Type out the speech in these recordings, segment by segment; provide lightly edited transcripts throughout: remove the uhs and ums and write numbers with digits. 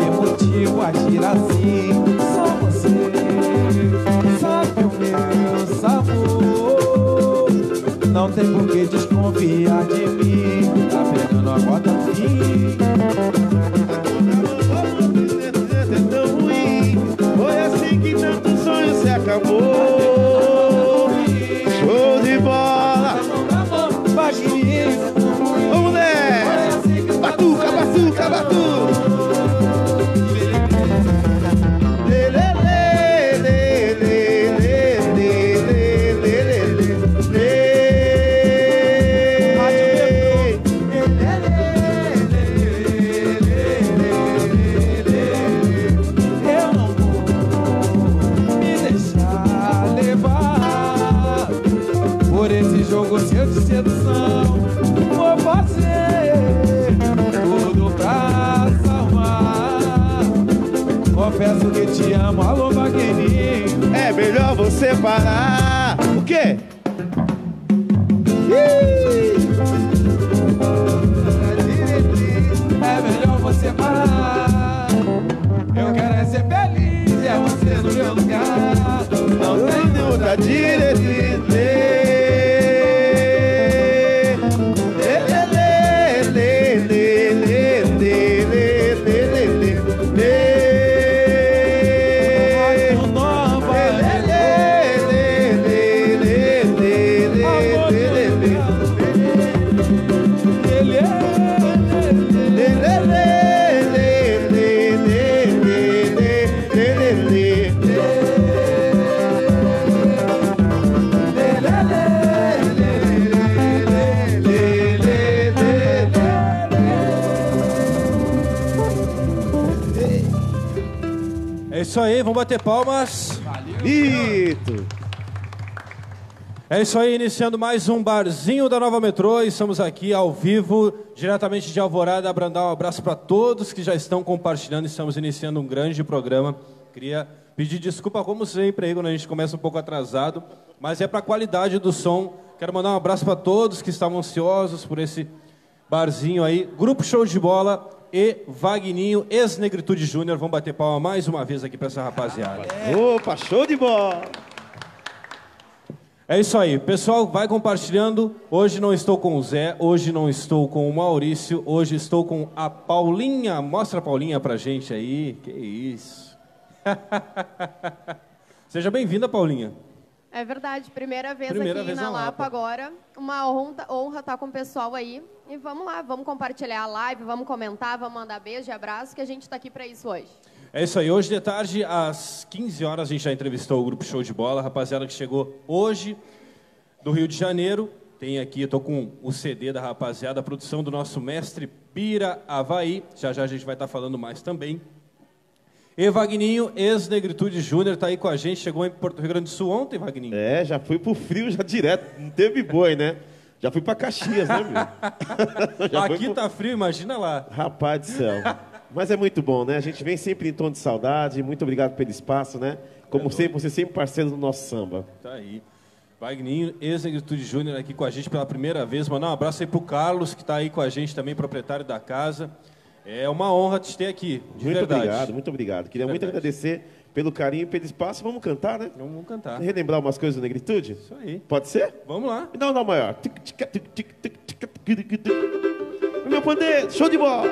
tem motivo a agir assim. Só você sabe o meu sabor. Não tem por que desconfiar de mim. Tá pegando a gota fim. É tão ruim. Foi assim que tanto sonho se acabou. Show de bola. Ô mulher, batuca, batuca, batuca. Vou fazer tudo pra salvar. Confesso que te amo, alô vagueirinho. É melhor você parar. O quê? É melhor você parar. Eu quero é ser feliz, é você no meu lugar. Não tem outra diretriz. É isso aí, vamos bater palmas. Ito. É isso aí, iniciando mais um Barzinho da Nova Metrô. Estamos aqui ao vivo, diretamente de Alvorada. Abrandar um abraço para todos que já estão compartilhando. Estamos iniciando um grande programa. Queria pedir desculpa, como sempre, aí, quando a gente começa um pouco atrasado, mas é para a qualidade do som. Quero mandar um abraço para todos que estavam ansiosos por esse barzinho aí. Grupo Show de Bola e Vagninho, ex-Negritude Júnior. Vamos bater palma mais uma vez aqui para essa rapaziada. Opa, show de bola! É isso aí, pessoal, vai compartilhando. Hoje não estou com o Zé, hoje não estou com o Maurício, hoje estou com a Paulinha. Mostra a Paulinha pra gente aí, que isso. Seja bem-vinda, Paulinha. É verdade, primeira vez Primeira aqui vez na na Lapa Lapa. agora. Uma honra estar com o pessoal aí. E vamos lá, vamos compartilhar a live, vamos comentar, vamos mandar beijo e abraço, que a gente está aqui para isso hoje. É isso aí, hoje de tarde, às 15 horas, a gente já entrevistou o Grupo Show de Bola, rapaziada que chegou hoje do Rio de Janeiro. Tem aqui, estou com o CD da rapaziada, a produção do nosso mestre Pira Havaí. Já já a gente vai estar falando mais também. E Vagninho, ex-Negritude Júnior, está aí com a gente. Chegou em Porto Rio Grande do Sul ontem, Vagninho? É, já fui pro frio já direto, não teve boi, né? Já fui pra Caxias, né, meu? Já Aqui fui tá frio, imagina lá. Rapaz do céu. Mas é muito bom, né? A gente vem sempre em tom de saudade. Muito obrigado pelo espaço, né? Como sempre, você é sempre parceiro do nosso samba. Tá aí. Vagninho, ex-Negritude Júnior aqui com a gente pela primeira vez. Mandar um abraço aí pro Carlos, que tá aí com a gente também, proprietário da casa. É uma honra te ter aqui, de Muito verdade. obrigado, muito obrigado. Queria muito agradecer pelo carinho e pelo espaço. Vamos cantar, né? Vamos cantar. Relembrar umas coisas do Negritude? Isso aí. Pode ser? Vamos lá. Não, não, maior. Meu pandeiro, show de bola!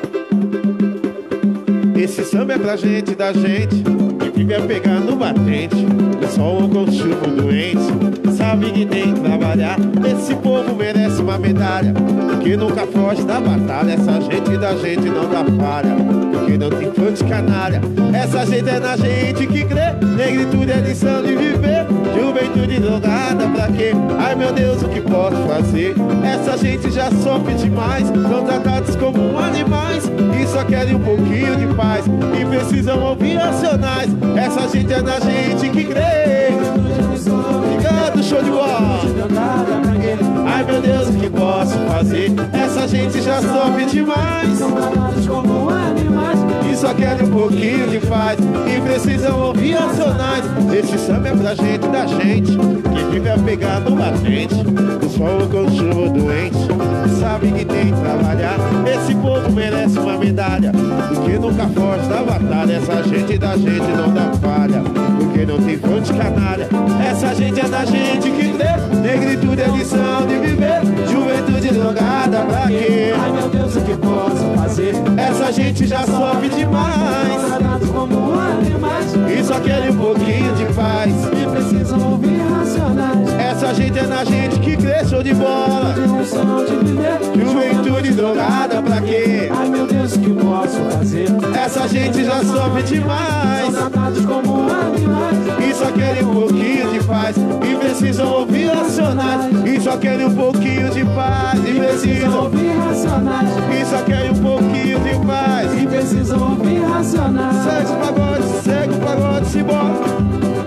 Esse samba é pra gente, da gente, que vive a pegar no batente. É só um consumo doente, sabe que tem que trabalhar. Esse povo merece uma medalha, porque nunca foge da batalha. Essa gente da gente não dá falha, porque não tem fã de canalha. Essa gente é na gente que crê, negritude é lição de viver. Juventude drogada pra quê? Ai meu Deus, o que posso fazer? Essa gente já sofre demais, são tratados como animais e só querem um pouquinho de paz e precisam ouvir racionais. Essa gente é na gente que crê. Obrigado, show de bola. Ai meu Deus, o que posso fazer? Essa gente já sofre demais, são tratados como animais e só querem um pouquinho de paz e precisam ouvir racionais. Esse samba é pra gente da gente que vive a pegar no batente, o sol com o chuva doente, sabe que tem que trabalhar. Esse povo merece uma medalha, porque nunca foge da batalha. Essa gente da gente não dá falha, porque não tem fã de canalha. Essa gente é da gente que crê, negritude é lição de viver, juventude drogada pra quê? Ai meu Deus, o que posso fazer? Essa gente já sofre demais, Tratados como animais e só querem um pouquinho de paz e precisam ouvir racionais. Essa gente é na gente que cresceu de bola, Tem um som de viver, juventude drogada pra quê? ai meu Deus, o que posso fazer? Essa gente já sofre demais, Tratados como animais e só querem um pouquinho de paz e precisam ouvir racionais. E só querem um pouquinho de paz e precisam ouvir racionais e só querem um pouquinho de paz. e precisam ouvir racionais. Segue o pagode, se bora.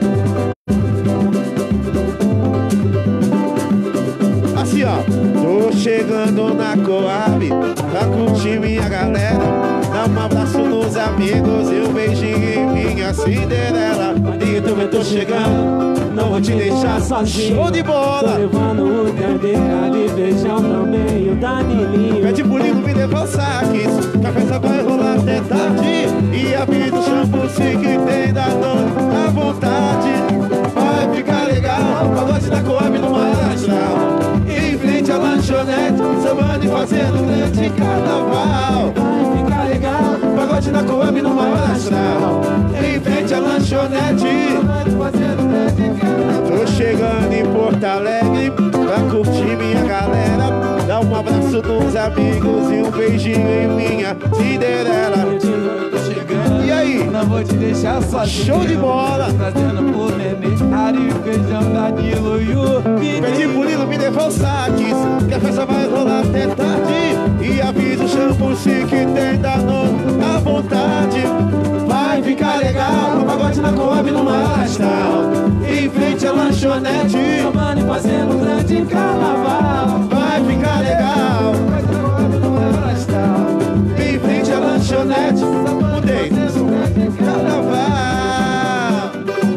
Assim ó, tô chegando na Coab pra curtir minha galera, dá um abraço nos amigos e um beijinho em minha Cinderela. E também tô chegando, não vou te deixar sozinho. Show de Tô bola! levando o Candeira de Beijão também, o Danilinho. Pede pro lindo me levar os saques, que a festa vai rolar até tarde. E avisa o shampoo se que tem da dona à vontade. Vai ficar legal, pagode da Coab no maior astral, em frente à lanchonete, sambando e fazendo grande carnaval. Vai ficar legal, Pagode da Coab no maior astral, em frente à lanchonete, fazendo grande carnaval. tô chegando em Porto Alegre pra curtir minha galera, dá um abraço nos amigos e um beijinho em minha Cinderela. Tô chegando, E aí? não vou te deixar sozinho. Show de bola! Trazendo pro neném, Ari, Feijão, Danilo e o Pedi pro Lilo me levar os saques, que a festa vai rolar até tarde. E avisa o shampoo se que tem da nona à vontade. Vai ficar legal, o pagode na Coab no astral, em frente à lanchonete, Chamando e fazendo um grande carnaval. vai ficar legal, em frente à lanchonete, mudei, carnaval.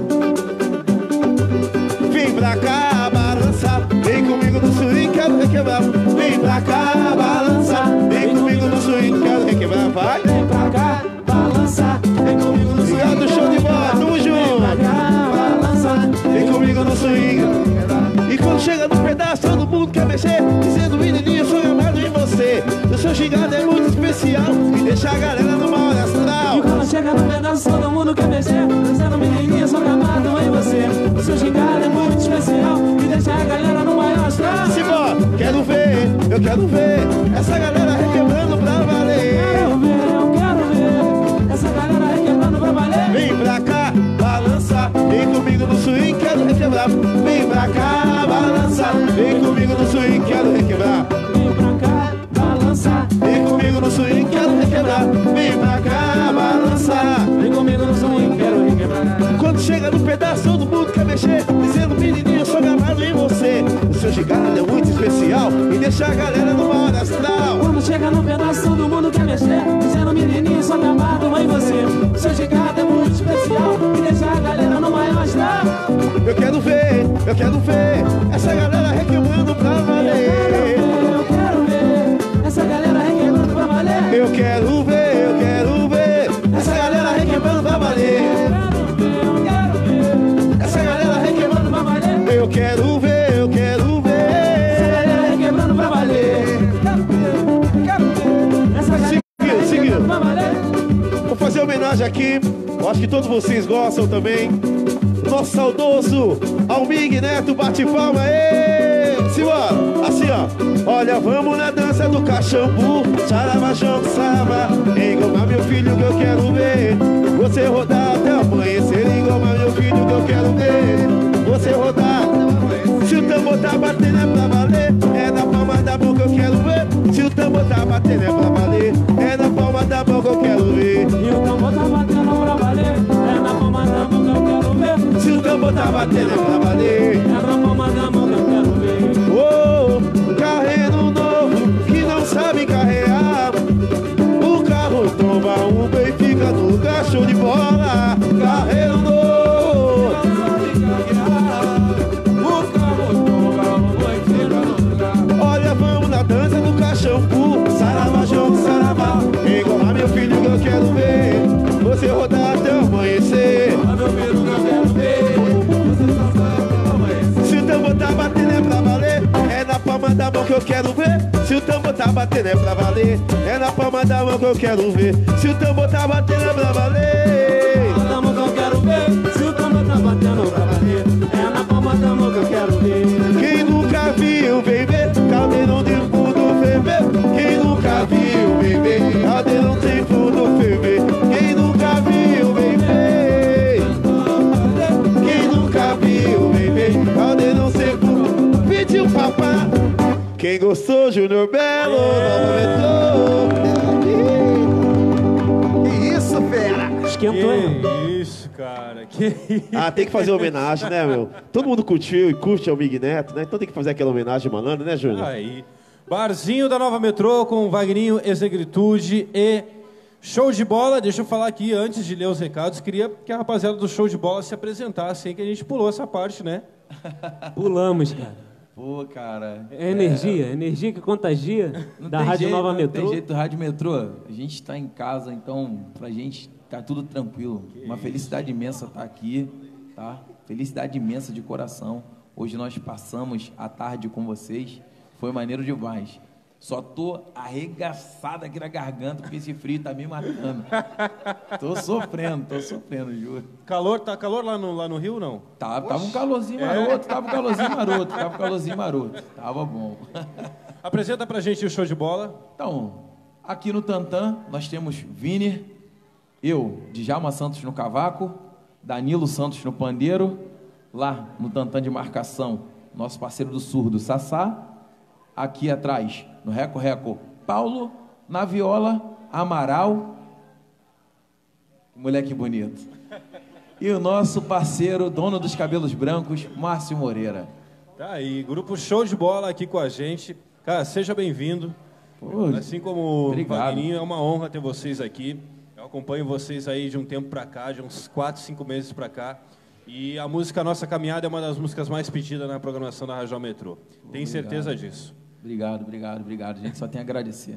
Vem pra cá, balança, vem comigo no swing, quero requebrar. Vem pra cá, balança, vem comigo no swing, quero requebrar. Vai, Vem pra cá, balança, vem comigo no swing. obrigado, show de bola, tamo Vem pra junto. cá, balança, Vem comigo no swing. E quando chega no pedaço, todo mundo quer mexer, dizendo menininho, sou amado em você. O seu gingado é muito especial e deixa a galera numa hora astral. E quando chega no pedaço, todo mundo quer mexer, dizendo menininha, sou gamado em você. O seu gingado é muito especial e deixa a galera no maior astral. Simbora, quero ver, eu quero ver essa galera requebrando pra valer. Eu quero ver essa galera requebrando pra valer. Vem pra cá, balança, vem comigo no swing, quero requebrar. Vem pra cá, balança, vem comigo no swing, quero requebrar. Vem pra cá, balança, Vem comigo no swing, quero requebrar. Vem pra cá, balança. vem comigo no swing, quero requebrar. Quando chega no pedaço, todo mundo quer mexer, dizendo menininho, eu sou gamado em você. O seu gingado é muito especial e deixa a galera numa hora astral. Quando chega no pedaço, todo mundo quer mexer, dizendo menininho, sou gamado em você. O seu gingado é muito especial e deixa a galera no maior astral. Eu quero ver essa galera requebrando pra valer. Eu quero ver essa galera requebrando pra valer. Eu quero ver essa galera requebrando pra valer. Eu quero ver Essa galera requebrando pra valer. Eu quero ver Essa galera requebrando pra valer. Quero ver essa galera Seguiu. requebrando pra valer. Vou fazer homenagem aqui, eu acho que todos vocês gostam também. Nosso saudoso Almig Neto, bate palma aí. Simbora, assim ó. Olha, vamos na dança do cachambu, sarava, jongo, sarava. Engomar meu filho que eu quero ver você rodar até amanhecer. Engomar meu filho que eu quero ver você rodar. Se o tambor tá batendo é pra valer, é na palma da mão que eu quero ver. Se o tambor tá batendo é pra valer, é na palma da mão que eu quero ver. E o tambor tá batendo pra valer, é na palma da mão que eu quero ver. Se o tambor tá batendo é pra valer, É na palma da mão que eu quero ver. oh, carreiro novo que não sabe carrear. O carro toma um e fica no lugar, show de bola. Carreiro novo. Olha, vamos na dança do caixambu. Saravá, jogo, saravá. Igual a meu filho que eu quero ver você rodar até o amanhecer. Se o tambor tá batendo é pra valer, é na palma da mão que eu quero ver. Se o tambor tá batendo é pra valer, é na palma da mão que eu quero ver. Se o tambor tá batendo é pra valer, na mão que eu quero ver. Se o tambor tá batendo pra valer, é na palma da mão que eu quero ver. quem nunca viu, vem ver, caldeirão de fundo ferver. Quem nunca viu, vem ver, caldeirão de fundo ferver. Quem nunca viu, vem ver. Quem nunca viu, vem ver, caldeirão de fundo. Pediu papá. Quem gostou, Júnior Belo, Nova Metrô. Que isso, fera? Esquentou, hein? Que isso, cara. Que isso. Ah, tem que fazer homenagem, né, meu? Todo mundo curtiu e curte ao Mig Neto, né? Então tem que fazer aquela homenagem malandra, né, Júnior? Aí. Barzinho da Nova Metrô com Vagninho, Exegritude e Show de Bola. Deixa eu falar aqui, antes de ler os recados, queria que a rapaziada do Show de Bola se apresentasse, aí que a gente pulou essa parte, né? Pulamos, cara. Pô, cara. É energia, energia que contagia da Rádio Nova Metrô. Não tem jeito, Rádio Metrô. A gente está em casa, então pra gente tá tudo tranquilo. Uma felicidade imensa estar aqui, tá? Felicidade imensa de coração. Hoje nós passamos a tarde com vocês. Foi maneiro demais. Só tô arregaçado aqui na garganta porque esse frio tá me matando. Tô sofrendo, juro. Calor, tá calor lá no Rio, não? Tava um calorzinho maroto, tava bom. Apresenta pra gente o Show de Bola. Então, aqui no Tantã, nós temos Vini, eu, Djalma Santos no cavaco, Danilo Santos no pandeiro, lá no Tantã de marcação, nosso parceiro do surdo, Sassá, aqui atrás, no Reco-Reco, Paulo, na viola, Amaral, moleque bonito, e o nosso parceiro, dono dos cabelos brancos, Márcio Moreira. Tá aí, grupo Show de Bola aqui com a gente. Cara, seja bem-vindo. Assim como o Vagninho, é uma honra ter vocês aqui. Eu acompanho vocês aí de um tempo pra cá, de uns 4, 5 meses pra cá. E a música Nossa Caminhada é uma das músicas mais pedidas na programação da Rádio Metrô. Tenho certeza disso. Obrigado. A gente só tem a agradecer.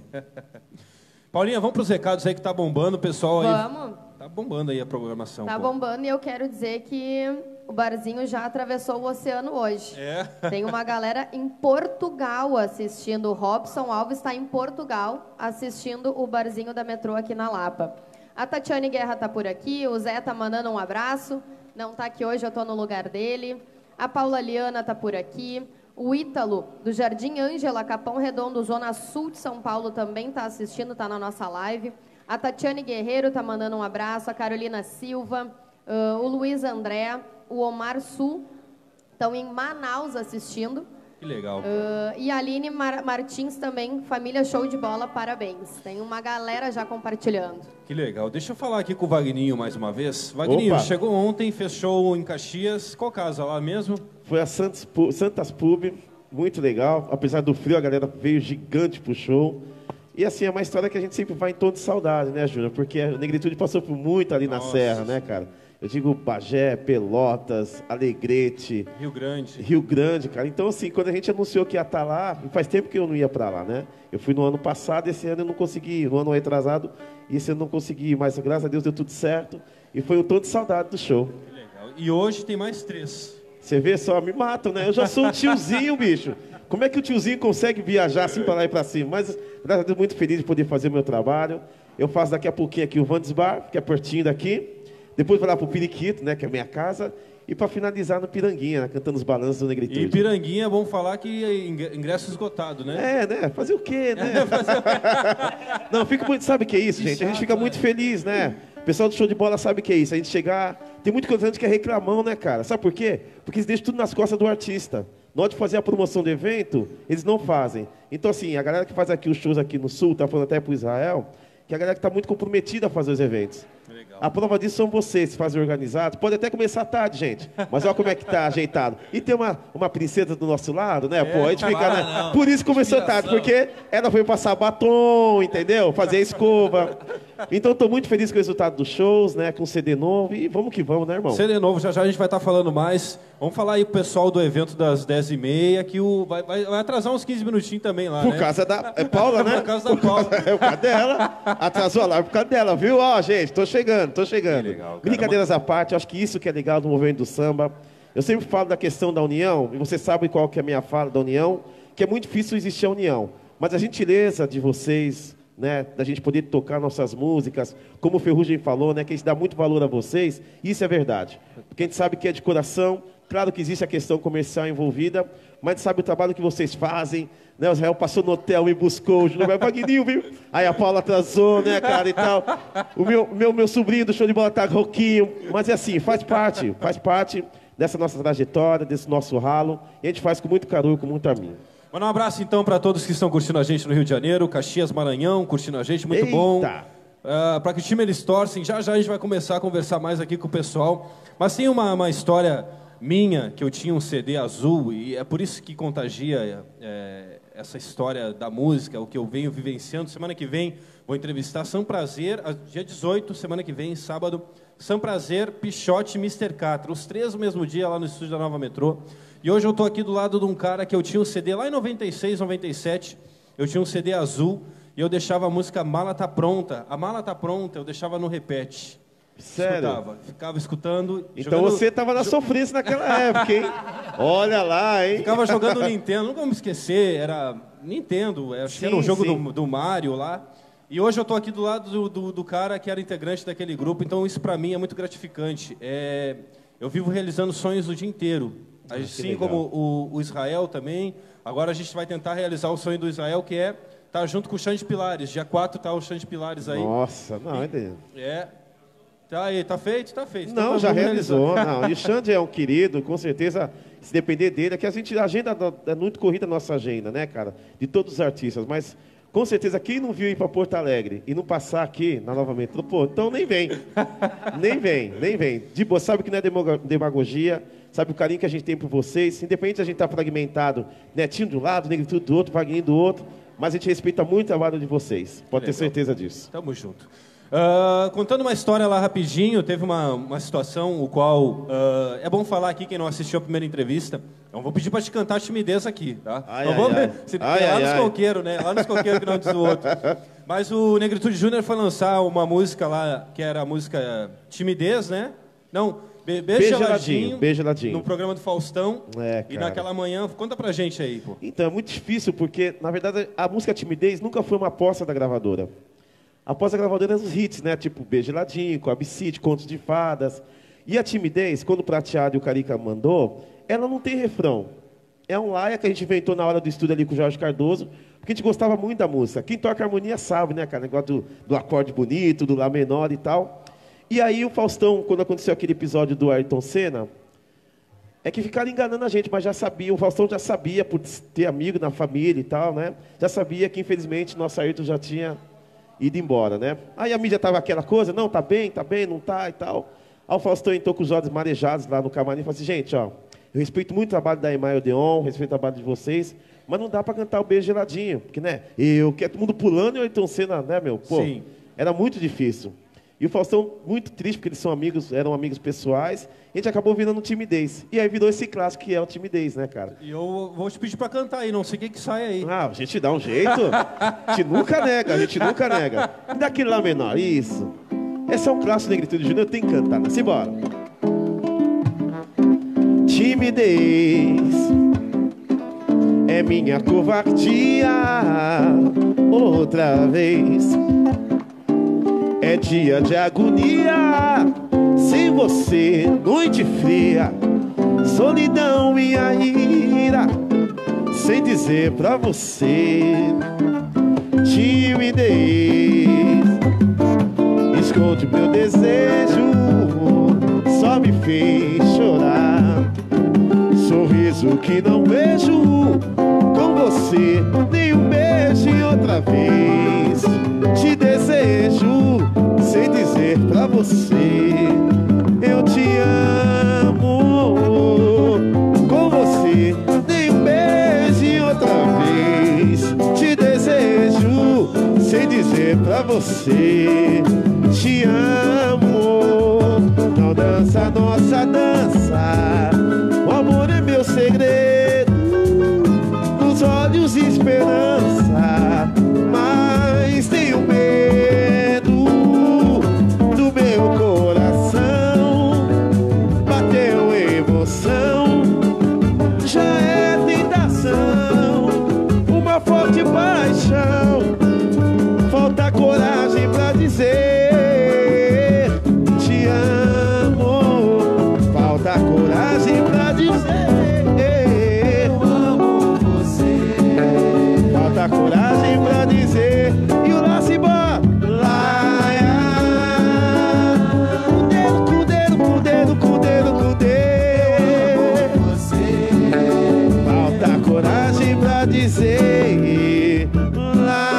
Paulinha, vamos pros recados aí que tá bombando, o pessoal aí. Vamos. Tá bombando aí a programação. Tá bombando e eu quero dizer que o barzinho já atravessou o oceano hoje. É. Tem uma galera em Portugal assistindo. O Robson Alves está em Portugal assistindo o barzinho da Metrô aqui na Lapa. A Tatiane Guerra tá por aqui, o Zé tá mandando um abraço. Não tá aqui hoje, eu tô no lugar dele. A Paula Liana tá por aqui. O Ítalo, do Jardim Ângela, Capão Redondo, Zona Sul de São Paulo, também tá assistindo, tá na nossa live. A Tatiane Guerreiro tá mandando um abraço. A Carolina Silva, o Luiz André, o Omar Sul estão em Manaus assistindo. Que legal. E a Aline Martins também, família Show de Bola, parabéns. Tem uma galera já compartilhando. Que legal. Deixa eu falar aqui com o Vagninho mais uma vez. Vagninho, Opa. chegou ontem, fez show em Caxias. Qual casa lá mesmo? Foi a Santas Pub, muito legal. Apesar do frio, a galera veio gigante pro show. E assim, é uma história que a gente sempre vai em tom de saudade, né, Júnior? Porque a Negritude passou por muito ali na Serra, né, cara? Eu digo Bagé, Pelotas, Alegrete, Rio Grande, cara. Então, assim, quando a gente anunciou que ia estar lá, faz tempo que eu não ia para lá, né? Eu fui no ano passado, esse ano eu não consegui, no ano retrasado, e esse ano eu não consegui, mas graças a Deus deu tudo certo. E foi um tom de saudade do show. Que legal. E hoje tem mais 3. Você vê só, me matam, né? Eu já sou um tiozinho, bicho. Como é que o tiozinho consegue viajar assim para lá e para cima? Mas, graças a Deus, muito feliz de poder fazer o meu trabalho. Eu faço daqui a pouquinho aqui o Vandes Bar, que é pertinho daqui. Depois vou lá pro Periquito, né, que é a minha casa. E para finalizar no Piranguinha, né, cantando os balanços do Negritude. E Piranguinha, vamos falar que ingresso esgotado, né? É, né? Fazer o quê, né? Não, fico muito... Sabe o que é isso, gente? A gente fica muito feliz, né? O pessoal do Show de Bola sabe o que é isso. A gente chegar... Tem muito gente que é reclamão, né, cara? Sabe por quê? Porque eles deixam tudo nas costas do artista. Na hora de fazer a promoção do evento, eles não fazem. Então, assim, a galera que faz aqui os shows aqui no Sul, tá falando até pro Israel, que a galera que tá muito comprometida a fazer os eventos. Legal. A prova disso são vocês, que fazem organizado. Pode até começar tarde, gente. Mas olha como é que tá ajeitado. E tem uma princesa do nosso lado, né? Pô, a gente fica, né? Por isso começou tarde, porque ela foi passar batom, entendeu? Fazer a escova. Então estou muito feliz com o resultado dos shows, né? Com CD novo. E vamos que vamos, né, irmão? CD novo, já já a gente vai estar falando mais. Vamos falar aí pro pessoal do evento das 10h30, que vai atrasar uns 15 minutinhos também lá, Por né? causa da Paula, né? Por causa da Paula. É por causa dela. Atrasou a live por causa dela, viu? Ó, gente, tô chegando. Que legal, cara. Brincadeiras à parte, eu acho que isso que é legal do movimento do samba. Eu sempre falo da questão da união, e você sabe qual que é a minha fala da união, que é muito difícil existir a união. Mas a gentileza de vocês, né, da gente poder tocar nossas músicas, como o Ferrugem falou, né, que a gente dá muito valor a vocês, isso é verdade. Porque a gente sabe que é de coração, claro que existe a questão comercial envolvida, mas a gente sabe o trabalho que vocês fazem, né, o Israel passou no hotel e buscou o Júnior Magninho, viu? Aí a Paula atrasou, né, cara, e tal. O meu sobrinho do show de bola tá rouquinho, mas é assim, faz parte dessa nossa trajetória, desse nosso ralo, e a gente faz com muito carinho, com muito amigo. Manda um abraço então para todos que estão curtindo a gente no Rio de Janeiro, Caxias, Maranhão, curtindo a gente, muito bom. Para que time eles torcem, já já a gente vai começar a conversar mais aqui com o pessoal. Mas tem uma história minha, que eu tinha um CD azul, e é por isso que contagia essa história da música, o que eu venho vivenciando. Semana que vem vou entrevistar Sam Prazer, dia 18, semana que vem, sábado, Sam Prazer, Pichote e Mr. Catra, os três no mesmo dia lá no estúdio da Nova Metrô. E hoje eu estou aqui do lado de um cara que eu tinha um CD lá em 96, 97, eu tinha um CD azul e eu deixava a música Mala Tá Pronta. A Mala Tá Pronta eu deixava no repete. Sério? Ficava escutando. Então você estava na sofrência naquela época, hein? Olha lá, hein? Ficava jogando Nintendo, nunca vou me esquecer, era Nintendo, acho que era um jogo do Mario lá. E hoje eu estou aqui do lado do cara que era integrante daquele grupo, então isso para mim é muito gratificante. Eu vivo realizando sonhos o dia inteiro. Assim como o Israel também. Agora a gente vai tentar realizar o sonho do Israel, que é estar junto com o Xande Pilares. Dia 4 tá o Xande Pilares aí. Nossa, não, entendeu? Tá aí, tá feito? Não, então, já realizou. Não. E o Xande é um querido, com certeza, se depender dele, é que a agenda é muito corrida a nossa agenda, né, cara? De todos os artistas, mas com certeza, quem não viu ir para Porto Alegre e não passar aqui na Nova Metrô, pô, então nem vem. nem vem. De boa, sabe que não é demagogia, sabe o carinho que a gente tem por vocês, independente de a gente estar fragmentado, Netinho do lado, Negritude do outro, Vagninho do outro, mas a gente respeita muito o trabalho de vocês, pode ter certeza disso. Tamo junto. Contando uma história lá rapidinho, teve uma situação o qual é bom falar aqui, quem não assistiu a primeira entrevista, eu vou pedir para te cantar Timidez aqui, tá? Lá nos coqueiros, né? Lá nos coqueiros que não diz o outro. Mas o Negritude Júnior foi lançar uma música lá, que era a música Timidez, né? Não, Beijo Geladinho, no programa do Faustão. E naquela manhã, conta pra gente aí, pô. Então, é muito difícil, porque, na verdade, a música Timidez nunca foi uma aposta da gravadora. Após a gravadora, os hits, né? Tipo Beijo Geladinho, Coab City, Contos de Fadas. E a Timidez, quando o Prateado e o Carica mandou, ela não tem refrão. É um laia que a gente inventou na hora do estúdio ali com o Jorge Cardoso, porque a gente gostava muito da música. Quem toca harmonia sabe, né, cara? O negócio do acorde bonito, do Lá menor e tal. E aí o Faustão, quando aconteceu aquele episódio do Ayrton Senna, é que ficaram enganando a gente, mas já sabia, o Faustão já sabia, por ter amigo na família e tal, né? Já sabia que, infelizmente, nosso Ayrton já tinha ido embora, né? Aí a mídia tava aquela coisa, não, tá bem, não tá e tal. Aí o Faustão entrou com os olhos marejados lá no camarim e falou assim, gente, ó, eu respeito muito o trabalho da Emael Deon, respeito o trabalho de vocês, mas não dá pra cantar o Beijo Geladinho, porque, né, eu quero todo mundo pulando e o Ayrton Senna, né, meu? Pô, sim. Era muito difícil. E o Faustão, muito triste, porque eles são amigos, eram amigos pessoais, e a gente acabou virando Timidez. E aí virou esse clássico que é o Timidez, né, cara? E eu vou te pedir pra cantar aí, não sei o que sai aí. Ah, a gente dá um jeito. A gente nunca nega. E daquele Lá menor, isso. Esse é um clássico Negritude Júnior, tem que cantar, né? Simbora. Timidez é minha covardia outra vez. É dia de agonia, sem você, noite fria, solidão, minha ira, sem dizer pra você. Timidez esconde meu desejo, só me fez chorar. Sorriso que não vejo, com você nem beijo outra vez. Te desejo sem dizer dizer pra você, eu te amo. Com você dei um beijo e outra vez te desejo, sem dizer pra você, te amo. Não dança a nossa dança, o amor é meu segredo, nos olhos esperança, mas tenho medo do meu coração. Bateu emoção, já é tentação, uma forte paixão. Falta coragem pra dizer te amo. Falta coragem pra dizer eu amo você. Falta coragem pra dizer e o lá se bota lá. Com o dedo, com o dedo, com o dedo, com o dedo. Falta coragem pra dizer lá.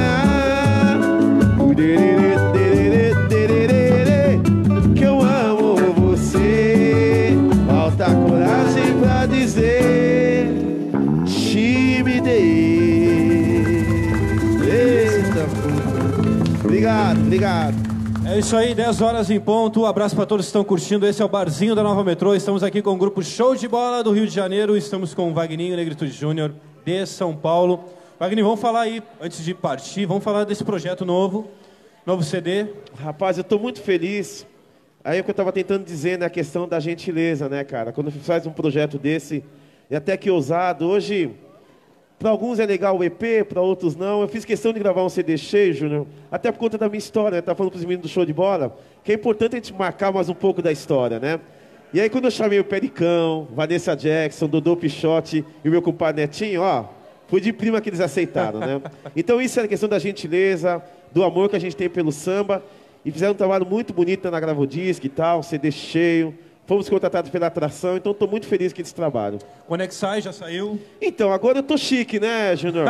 Que eu amo você. Falta coragem pra dizer timidez. Eita. Obrigado, obrigado. É isso aí, 10 horas em ponto. Um abraço para todos que estão curtindo. Esse é o Barzinho da Nova Metrô. Estamos aqui com o grupo Show de Bola do Rio de Janeiro. Estamos com o Vagninho Negritude Júnior de São Paulo. Wagner, vamos falar aí, antes de partir, vamos falar desse projeto novo CD. Rapaz, eu tô muito feliz. Aí é o que eu tava tentando dizer, né? A questão da gentileza, né, cara? Quando faz um projeto desse, e até que ousado. Hoje, para alguns é legal o EP, para outros não. Eu fiz questão de gravar um CD cheio, Júnior, até por conta da minha história, né? Tá falando pros meninos do Show de Bola, que é importante a gente marcar mais um pouco da história, né? E aí quando eu chamei o Pericão, Vanessa Jackson, Dodô Pichote e o meu compadre Netinho, ó, foi de prima que eles aceitaram, né? Então isso é a questão da gentileza, do amor que a gente tem pelo samba. E fizeram um trabalho muito bonito na Gravodisc e tal, CD cheio. Fomos contratados pela Atração, então estou muito feliz com esse trabalho. Quando é que sai? Já saiu? Então, agora eu tô chique, né, Júnior?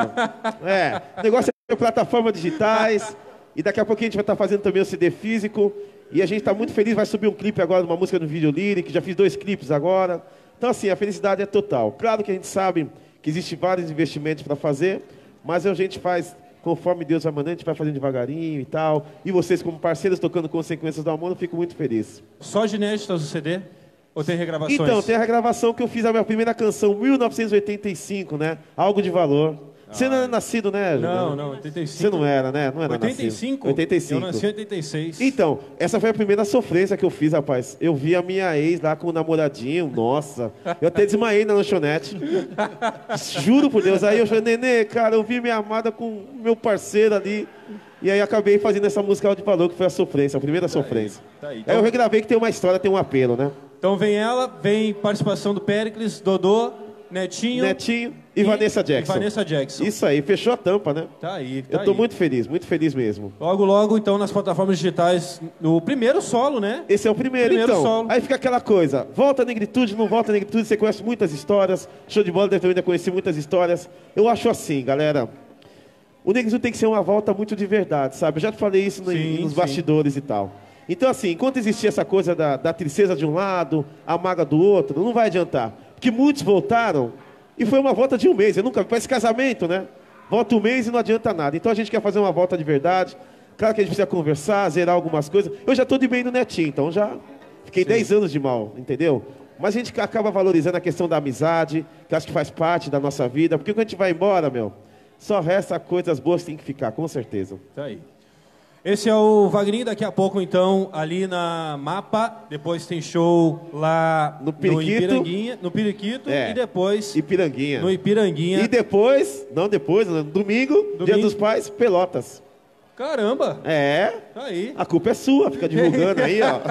O negócio é plataformas digitais. E daqui a pouco a gente vai estar fazendo também o CD físico. E a gente está muito feliz, vai subir um clipe agora, uma música no Video Lyric. Já fiz 2 clipes agora. Então, assim, a felicidade é total. Claro que a gente sabe que existem vários investimentos para fazer, mas a gente faz conforme Deus vai mandando, a gente vai fazendo devagarinho e tal. E vocês, como parceiros, tocando Consequências do Amor, eu fico muito feliz. Só de inéditas do CD? Ou tem regravações? Então, tem a regravação que eu fiz a minha primeira canção, 1985, né? Algo de Valor. Você não era nascido, né? Não, 85. Você não era, né? Não era 85? Nascido. 85. Eu nasci em 86. Então, essa foi a primeira sofrência que eu fiz, rapaz. Eu vi a minha ex lá com o namoradinho, nossa. Eu até desmaiei na lanchonete. Juro por Deus. Aí eu falei, Nenê, cara, eu vi minha amada com o meu parceiro ali. E aí acabei fazendo essa música Algo de Valor, que foi a sofrência, a primeira sofrência. Tá aí. Aí eu regravei que tem uma história, tem um apelo, né? Então vem ela, vem participação do Péricles, Dodô, Netinho e Vanessa Jackson. E Vanessa Jackson. Isso aí, fechou a tampa, né? Tá aí, Eu tô muito feliz mesmo. Logo, então, nas plataformas digitais, no primeiro solo, né? Esse é o primeiro então. Solo. Aí fica aquela coisa, volta a negritude, não volta a negritude, você conhece muitas histórias, Show de Bola deve ainda conhecer muitas histórias. Eu acho assim, galera, o negritude tem que ser uma volta muito de verdade, sabe? Eu já te falei isso nos bastidores e tal. Então assim, enquanto existir essa coisa da tristeza de um lado, a maga do outro, não vai adiantar. Porque muitos voltaram e foi uma volta de um mês. Eu nunca, parece casamento, né? Volta um mês e não adianta nada. Então a gente quer fazer uma volta de verdade. Claro que a gente precisa conversar, zerar algumas coisas. Eu já estou de bem no Netinho, então já fiquei 10 anos de mal, entendeu? Mas a gente acaba valorizando a questão da amizade, que acho que faz parte da nossa vida. Porque quando a gente vai embora, meu, só resta coisas boas que tem que ficar, com certeza. Tá aí. Esse é o Vagninho, daqui a pouco, então, ali na Mapa. Depois tem show lá no Periquito. No Periquito e depois... Ipiranguinha. No Ipiranguinha. E depois, domingo, Dia dos Pais, Pelotas. Caramba! Tá aí. A culpa é sua, fica divulgando aí, ó.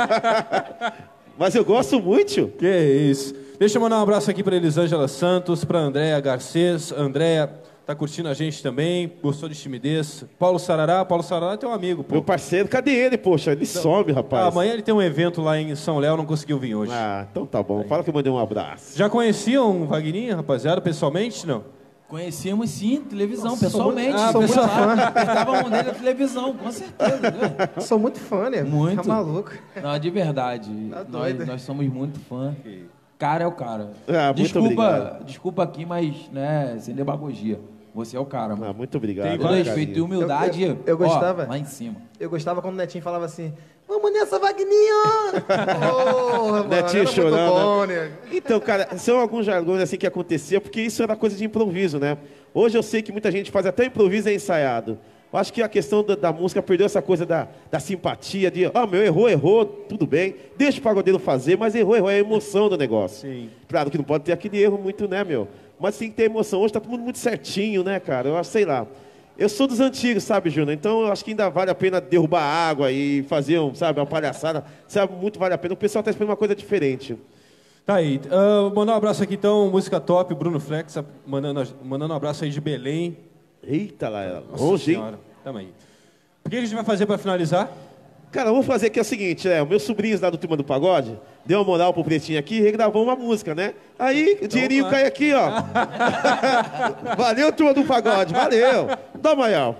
Mas eu gosto muito. Que isso. Deixa eu mandar um abraço aqui para Elisângela Santos, para Andréa Garcês. Andréa tá curtindo a gente também, gostou de timidez. Paulo Sarará é teu amigo, pô. Meu parceiro, cadê ele, poxa? Ele some, rapaz. Amanhã ele tem um evento lá em São Léo, não conseguiu vir hoje. Então tá bom. Fala que eu mandei um abraço. Já conheciam o Vagninho, rapaziada, pessoalmente, não? Conhecemos sim, televisão, Nossa, pessoalmente. sou muito fã. Apertava a mão dele na televisão, com certeza. Né? Sou muito fã, né? Muito. Tá maluco. Não, de verdade. Tá doido. Nós somos muito fã. Cara é o cara. Muito obrigado. Desculpa aqui, mas, né, sem demagogia. Você é o cara, mano. Muito obrigado. Todo respeito e humildade, Eu gostava. lá em cima. Eu gostava quando o Netinho falava assim: vamos nessa, Vagninho! Porra, mano, Netinho era chorando. muito bom, né? Então, cara, são alguns jargões assim que acontecia, porque isso era coisa de improviso, né? Hoje eu sei que muita gente faz até improviso ensaiado. Eu acho que a questão da música perdeu essa coisa da simpatia, de, errou, tudo bem, deixa o pagodeiro fazer, mas errou, é a emoção do negócio. Sim. Claro que não pode ter aquele erro muito, né, meu? Mas tem que ter emoção. Hoje tá todo mundo muito certinho, né, cara? Eu acho, sei lá. Eu sou dos antigos, sabe, Júnior? Então eu acho que ainda vale a pena derrubar água e fazer, uma palhaçada. Sabe, muito vale a pena. O pessoal tá esperando uma coisa diferente. Tá aí. Mandar um abraço aqui, então, música top, Bruno Flex, mandando um abraço aí de Belém. Eita lá, Nossa longe, hein? senhora. Tamo aí. O que a gente vai fazer para finalizar? Cara, vamos fazer aqui o seguinte, os meus sobrinhos lá do Turma do Pagode, deu uma moral pro Pretinho aqui e regravou uma música, né? Aí o dinheirinho cai aqui, ó. Valeu, Turma do Pagode, valeu. Dá uma maior.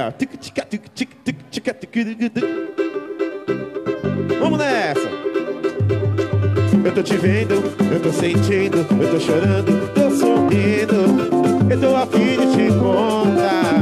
Vamos nessa. Eu tô te vendo, eu tô sentindo, eu tô chorando, tô sorrindo, eu tô a fim de te encontrar.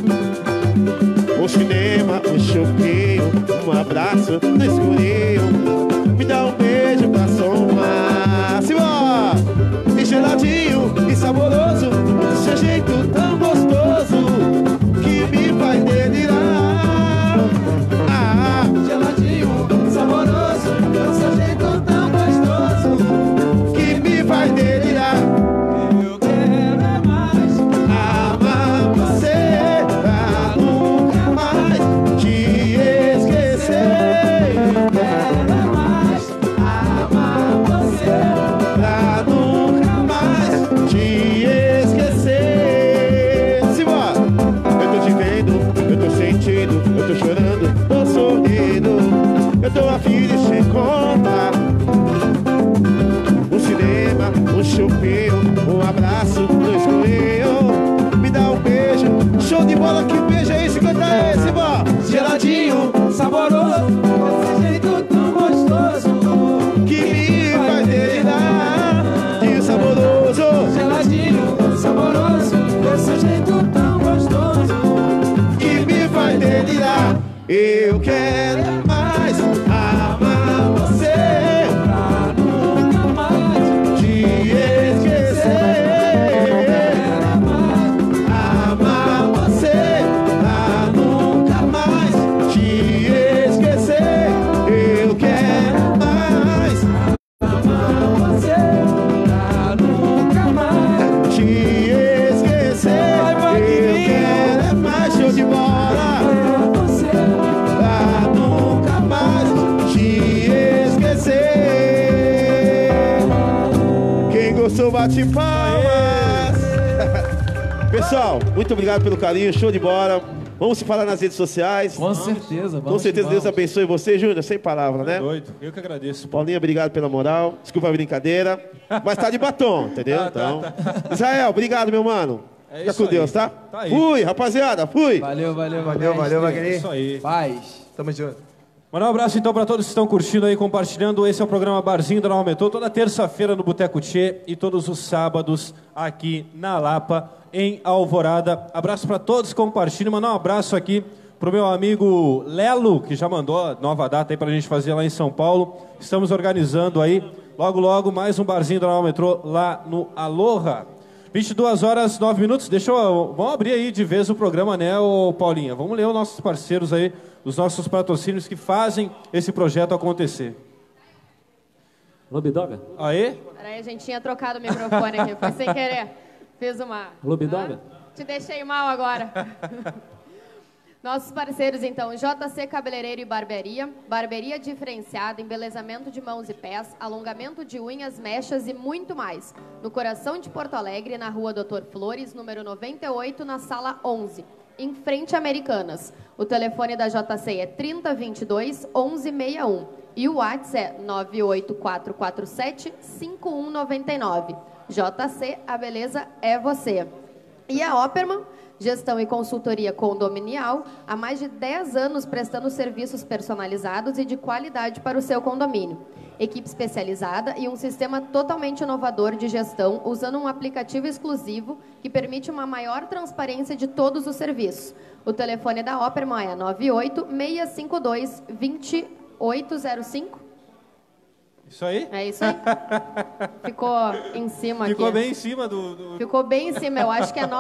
O cinema, um chupinho, um abraço no escurinho, me dá um beijo pra somar. Simbora! E geladinho e saboroso, seu jeito tão gostoso que me faz delirar. Geladinho, saboroso, seu jeito tão gostoso que me faz delirar. Eu quero é mais amar você pra nunca mais te esquecer. Eu quero é mais amar você pra nunca mais te esquecer. Simbora! Eu tô te vendo, eu tô sentindo, eu tô chorando, tô sorrindo, eu tô a fim de te encontrar. Um cinema, um chupinho, um abraço no escurinho, me dá um beijo, show de bola, que beijo é esse, canta esse, bó. Geladinho, saboroso, desse jeito tão gostoso que me faz delirar. Que saboroso, geladinho, saboroso, desse jeito tão gostoso que me faz delirar. Eu quero mais amar você pra nunca mais te esquecer. Eu quero mais amar você pra nunca mais te esquecer. Eu quero mais amar você pra nunca mais te esquecer. Eu quero mais, show de bola, pra nunca mais te esquecer. Quem gostou, bate palmas. Pessoal, muito obrigado pelo carinho, show de bola. Vamos se falar nas redes sociais. Com certeza, vamos. Com certeza, Deus abençoe você, Júnior, sem palavra, né? Doido, eu que agradeço. Paulinha, obrigado pela moral. Desculpa a brincadeira, mas tá de batom, entendeu? Então, Israel, obrigado, meu mano. Fica isso com aí. Deus, tá? Tá aí. Fui, rapaziada, fui. Valeu, Wagner. Isso aí. Paz. Tamo junto. Mandar um abraço então para todos que estão curtindo aí, compartilhando. Esse é o programa Barzinho da Nova Metrô, toda terça-feira no Boteco Tchê e todos os sábados aqui na Lapa, em Alvorada. Abraço para todos que compartilham. Mandar um abraço aqui pro meu amigo Lelo, que já mandou a nova data aí pra gente fazer lá em São Paulo. Estamos organizando aí, logo, logo, mais um Barzinho da Nova Metrô lá no Aloha. 22h09. Vamos abrir aí de vez o programa, né, ô Paulinha? Vamos ler os nossos parceiros aí, os nossos patrocínios que fazem esse projeto acontecer. Lobidoga? Aê? Peraí, a gente tinha trocado o microfone aqui, foi sem querer. Fiz uma... Lobidoga? Te deixei mal agora. Nossos parceiros, então, JC Cabeleireiro e Barbearia, barberia diferenciada, embelezamento de mãos e pés, alongamento de unhas, mechas e muito mais. No coração de Porto Alegre, na rua Doutor Flores, número 98, na sala 11, em frente a Americanas. O telefone da JC é 3022-1161 e o WhatsApp é 98447-5199. JC, a beleza é você. E a Opperman, gestão e consultoria condominial, há mais de 10 anos prestando serviços personalizados e de qualidade para o seu condomínio. Equipe especializada e um sistema totalmente inovador de gestão, usando um aplicativo exclusivo que permite uma maior transparência de todos os serviços. O telefone da Opperman é 98-652-2805. Isso aí? É isso aí. Ficou em cima Ficou aqui. bem em cima do... Ficou bem em cima. Eu acho que é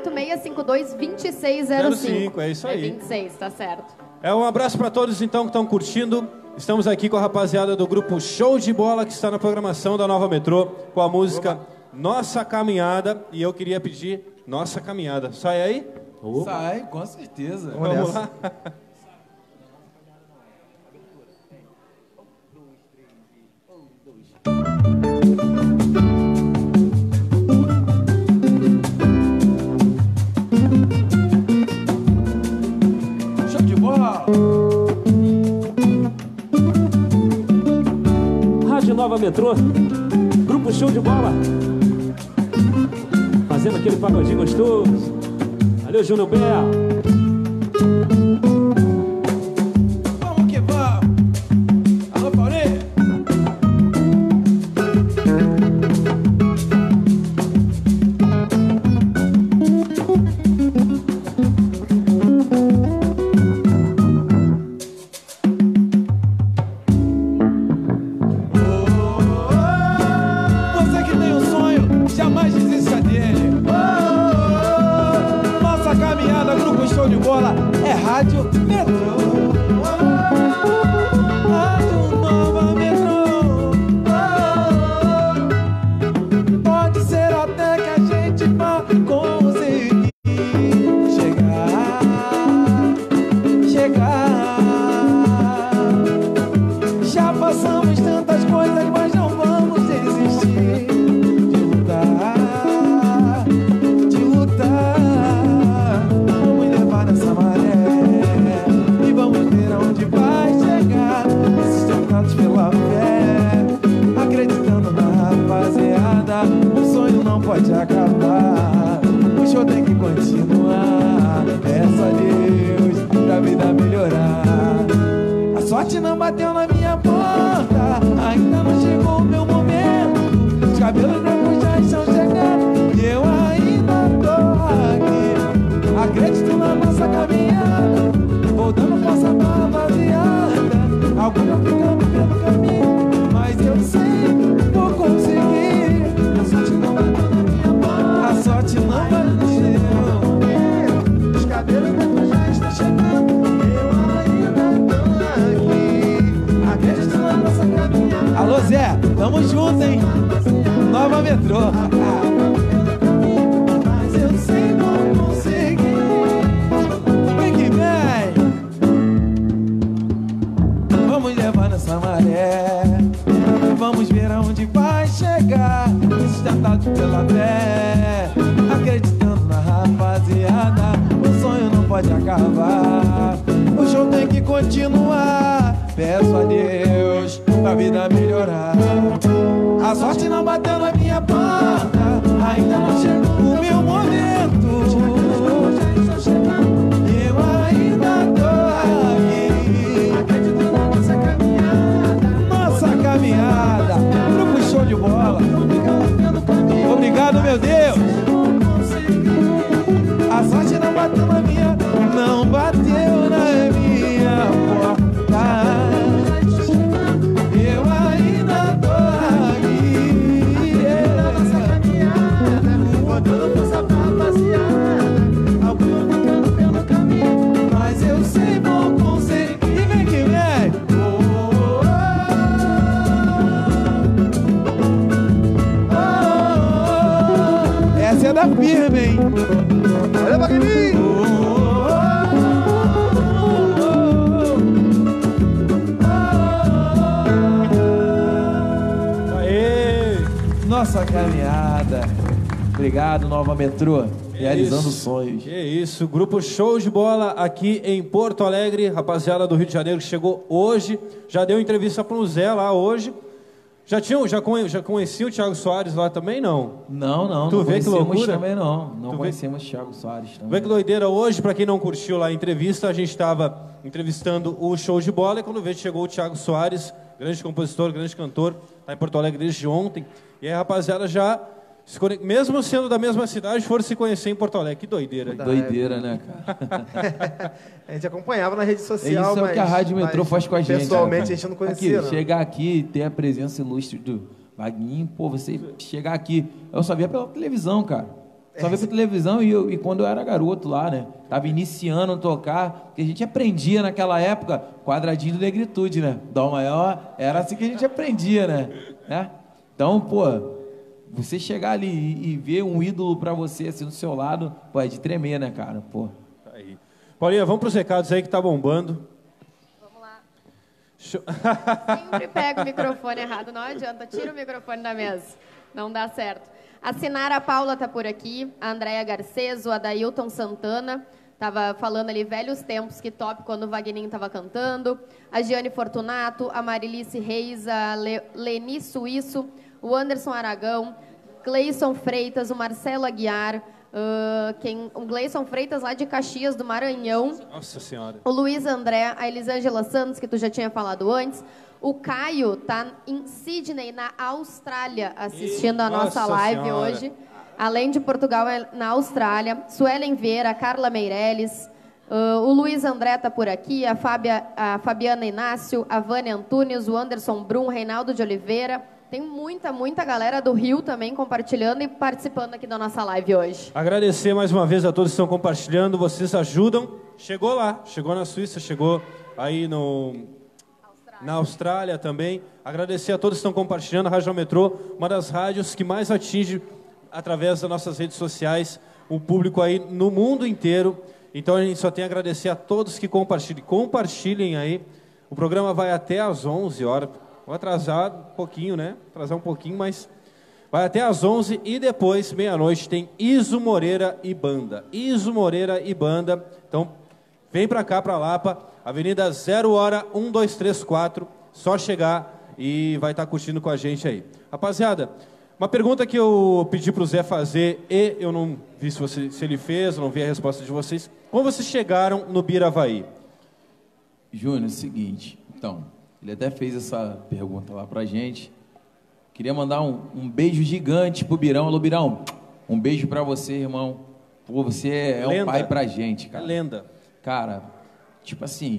98652-2605. É isso aí. É 26, tá certo. Um abraço para todos, então, que estão curtindo. Estamos aqui com a rapaziada do grupo Show de Bola, que está na programação da Nova Metrô, com a música Nossa Caminhada. E eu queria pedir Nossa Caminhada. Sai aí? Sai, com certeza. Vamos lá. Show de bola! Rádio Nova Metrô, grupo Show de Bola, fazendo aquele pagodinho gostoso. Valeu, Júnior Bel. Vamos que vamos! Alô, Paulinho! Você que tem um sonho, jamais desista dele. Nossa caminhada, grupo Show de Bola, é Rádio Metrô. Rádio Nova Metrô. Pode ser até que a gente vá conseguir chegar. Já passamos tantas coisas, mas não vamos desistir de lutar, de lutar. Vamos levar nessa maré e vamos ver aonde vai chegar. Esses tocados pela fé, acreditando na rapaziada. O sonho não pode acabar, o show tem que continuar. Peço a Deus pra vida melhorar. A sorte não bateu na minha porta, ainda não chegou o meu momento. Os cabelos brancos já estão chegando e eu ainda tô aqui. Acredito na nossa caminhada, vou dando força pra rapaziada. Alguns vão ficando pelo caminho, mas eu sei, vou conseguir. A sorte não bateu na minha porta, a sorte não bateu. Os cabelos brancos já estão chegando e eu ainda tô aqui. Acredito na nossa caminhada. Alô Zé, tamo junto, hein? Nova Metrô. Mas eu sei, vou conseguir. Vem que vem. Vamos levar nessa maré, vamos ver aonde vai chegar. Sustentado pela fé, acreditando na rapaziada. O sonho não pode acabar, o show tem que continuar. Peço a Deus pra vida melhorar. A sorte não bateu na minha porta, ainda não chegou o meu momento. Eu ainda tô aqui, acredito na nossa caminhada. Nossa caminhada, grupo Show de Bola. Obrigado, meu Deus. A sorte não bateu na minha, não bateu na minha porta. Eu ainda tô aqui, botando força pra rapaziada. Alguns ficando pelo caminho, mas eu sei, vou conseguir. Vem que vem. Essa é da firme, hein? Olha, Magninho! Nossa caminhada. Obrigado, Nova Metrô. Realizando sonhos. Que isso, grupo Show de Bola aqui em Porto Alegre. Rapaziada do Rio de Janeiro que chegou hoje. Já deu entrevista pro Zé lá hoje. Já conhecia o Thiago Soares lá também, não? Não Tu vê que loucura? Também não conhecemos o Thiago Soares também. Vê que doideira hoje, pra quem não curtiu lá a entrevista, a gente estava entrevistando o Show de Bola e quando veio chegou o Thiago Soares, grande compositor, grande cantor, tá em Porto Alegre desde ontem. E aí a rapaziada já, mesmo sendo da mesma cidade, foram se conhecer em Porto Alegre. Que doideira. Doideira, né, cara? A gente acompanhava na rede social, isso é o que a Rádio Metrô faz com a gente. Pessoalmente, cara. A gente não conhecia, aqui, chegar aqui e ter a presença ilustre do Vaguinho, pô, você chegar aqui... Eu só via pela televisão, cara. Só via pela televisão e quando eu era garoto lá, né? Tava iniciando a tocar, porque a gente aprendia naquela época quadradinho de negritude, né? Dó maior, era assim que a gente aprendia, né? Então, pô, você chegar ali e ver um ídolo pra você assim do seu lado, pô, é de tremer, né, cara? Pô. Aí. Paulinha, vamos pros recados aí que tá bombando. Vamos lá. Sempre pega o microfone errado, não adianta. Tira o microfone da mesa. Não dá certo. A Sinara Paula tá por aqui, a Andréia Garceso, a Dailton Santana, tava falando ali velhos tempos, que top, quando o Vagninho tava cantando. A Giane Fortunato, a Marilice Reis, a Leni Suíço, o Anderson Aragão, Gleison Freitas, o Marcelo Aguiar, o Gleison Freitas lá de Caxias do Maranhão. Nossa Senhora. O Luiz André, a Elisângela Santos, que tu já tinha falado antes. O Caio tá em Sydney, na Austrália, assistindo a nossa live hoje. Além de Portugal, é na Austrália. Suelen Vieira, a Carla Meirelles, o Luiz André tá por aqui, a Fabiana Inácio, a Vânia Antunes, o Anderson Brum, o Reinaldo de Oliveira. Tem muita galera do Rio também compartilhando e participando aqui da nossa live hoje. Agradecer mais uma vez a todos que estão compartilhando, vocês ajudam. Chegou lá, chegou na Suíça, chegou aí na Austrália também. Agradecer a todos que estão compartilhando. A Rádio Metrô, uma das rádios que mais atinge, através das nossas redes sociais, o público aí no mundo inteiro. Então a gente só tem a agradecer a todos que compartilhem. Compartilhem aí. O programa vai até às 11 horas. Vou atrasar um pouquinho, né? Atrasar um pouquinho, mas vai até às 11 e depois, meia-noite, tem Iso Moreira e Banda. Iso Moreira e Banda. Então, vem pra cá, pra Lapa, Avenida 0 hora 1234. Só chegar e vai estar curtindo com a gente aí. Rapaziada, uma pergunta que eu pedi pro Zé fazer e eu não vi se ele fez, eu não vi a resposta de vocês. Como vocês chegaram no Biravaí? Júnior, é o seguinte, então... Ele até fez essa pergunta lá pra gente. Queria mandar um beijo gigante pro Birão. Alô, Birão, um beijo pra você, irmão. Pô, você é um pai pra gente, cara. É lenda. Cara, tipo assim,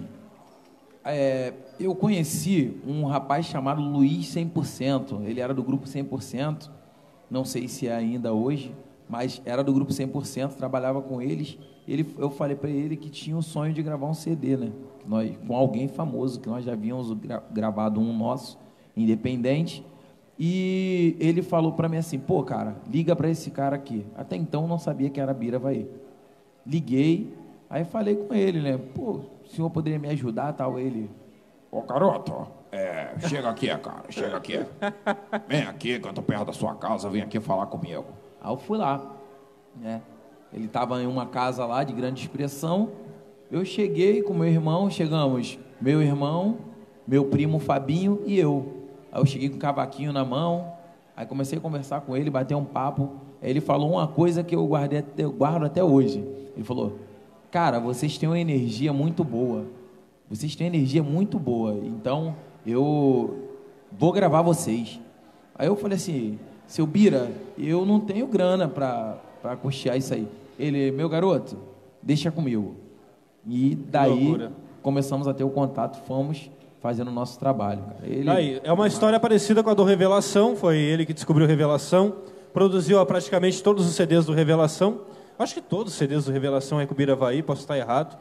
eu conheci um rapaz chamado Luiz 100%. Ele era do grupo 100%. Não sei se é ainda hoje, mas era do grupo 100%, trabalhava com eles. Eu falei pra ele que tinha o sonho de gravar um CD, né? Com alguém famoso, que nós já havíamos gravado um nosso, independente, e ele falou para mim assim, pô, cara, liga para esse cara aqui. Até então eu não sabia que era Biravaí. Liguei, aí falei com ele, né, pô, o senhor poderia me ajudar, tal, ele... Ô, garoto, chega aqui, cara, chega aqui. Vem aqui, que eu tô perto da sua casa, vem aqui falar comigo. Aí eu fui lá, né, ele estava em uma casa lá de grande expressão. Eu cheguei com meu irmão, chegamos meu irmão, meu primo Fabinho e eu. Aí eu cheguei com um cavaquinho na mão, aí comecei a conversar com ele, bater um papo. Aí ele falou uma coisa que eu guardo até hoje. Ele falou, cara, vocês têm uma energia muito boa. Vocês têm energia muito boa, então eu vou gravar vocês. Aí eu falei assim, seu Bira, eu não tenho grana para custear isso aí. Ele, meu garoto, deixa comigo. E daí começamos a ter o contato, fomos fazendo o nosso trabalho. Aí, é uma história parecida com a do Revelação, foi ele que descobriu Revelação, produziu praticamente todos os CDs do Revelação, acho que todos os CDs do Revelação é com o Biravaí, posso estar errado.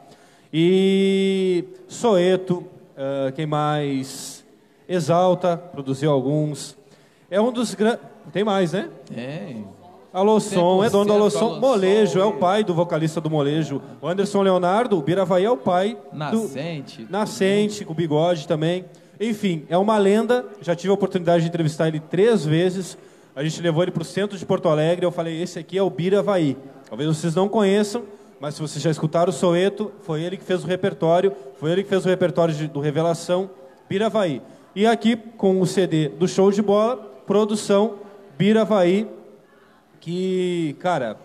E Soeto, quem mais? Exalta, produziu alguns. É um dos grandes... Tem mais, né? Alô Som, é dono do Alô Som. Molejo, é o pai do vocalista do Molejo. O Anderson Leonardo, o Biravaí é o pai Nascente. Nascente, com bigode também. Enfim, é uma lenda. Já tive a oportunidade de entrevistar ele 3 vezes. A gente levou ele para o centro de Porto Alegre. Eu falei, esse aqui é o Biravaí. Talvez vocês não conheçam, mas se vocês já escutaram o Soeto, foi ele que fez o repertório. Foi ele que fez o repertório do Revelação, Biravaí. E aqui, com o CD do Show de Bola, produção Biravaí, que, cara,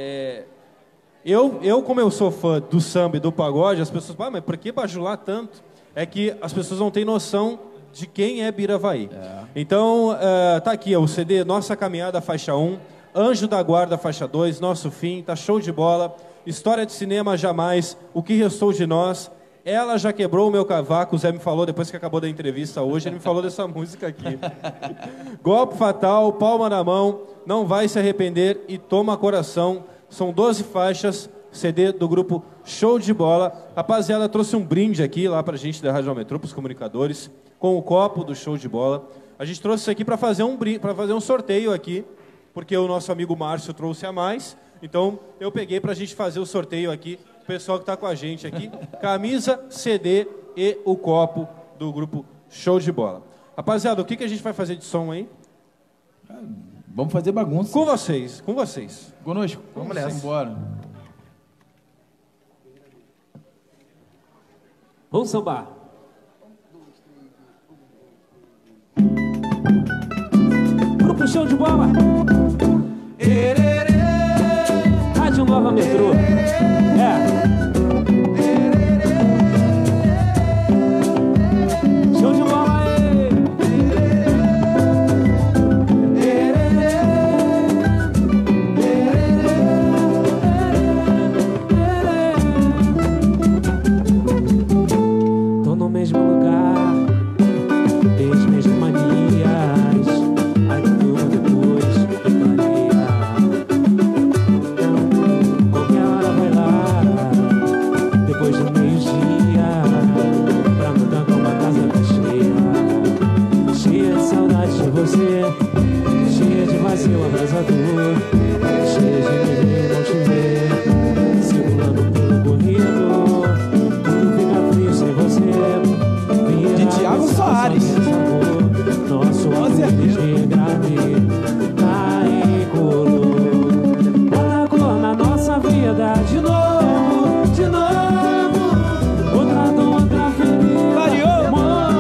como eu sou fã do samba e do pagode, as pessoas falam, mas por que bajular tanto? É que as pessoas não têm noção de quem é Biravaí. Então, tá aqui o CD Nossa Caminhada, faixa 1, Anjo da Guarda, faixa 2, Nosso Fim, tá show de bola, História de Cinema Jamais, O Que Restou de Nós, Ela Já Quebrou o Meu Cavaco, o Zé me falou depois que acabou da entrevista hoje, ele me falou dessa música aqui. Golpe Fatal, Palma na Mão, Não Vai Se Arrepender e Toma Coração. São 12 faixas, CD do grupo Show de Bola. Rapaziada, trouxe um brinde aqui lá pra gente da Rádio Metrô, pros comunicadores, com o copo do Show de Bola. A gente trouxe isso aqui para fazer um sorteio aqui, porque o nosso amigo Márcio trouxe a mais. Então, eu peguei pra gente fazer o sorteio aqui, o pessoal que tá com a gente aqui. Camisa, CD e o copo do grupo Show de Bola. Rapaziada, o que a gente vai fazer de som aí? Vamos fazer bagunça. Com vocês, com vocês. Conosco. Vamos nessa. Embora. Vamos sambar. Grupo Show de Bola. Rádio Nova Metrô. Show de bola aí. Tô no mesmo lugar, tenho as mesmas manias, aí tudo depois ficaria. Qualquer hora vai lá, depois do meio-dia, pra mudar como a casa tá cheia. Cheia de saudade de você, cheia de vazio abrasador, cheia de me ver e não te ver, circulando pelo corredor. Tudo fica frio sem você. De Thiago Soares. Nosso amor desregrade tá em color. Outra cor na nossa vida. De novo, de novo. Outra dor, outra ferida. Eu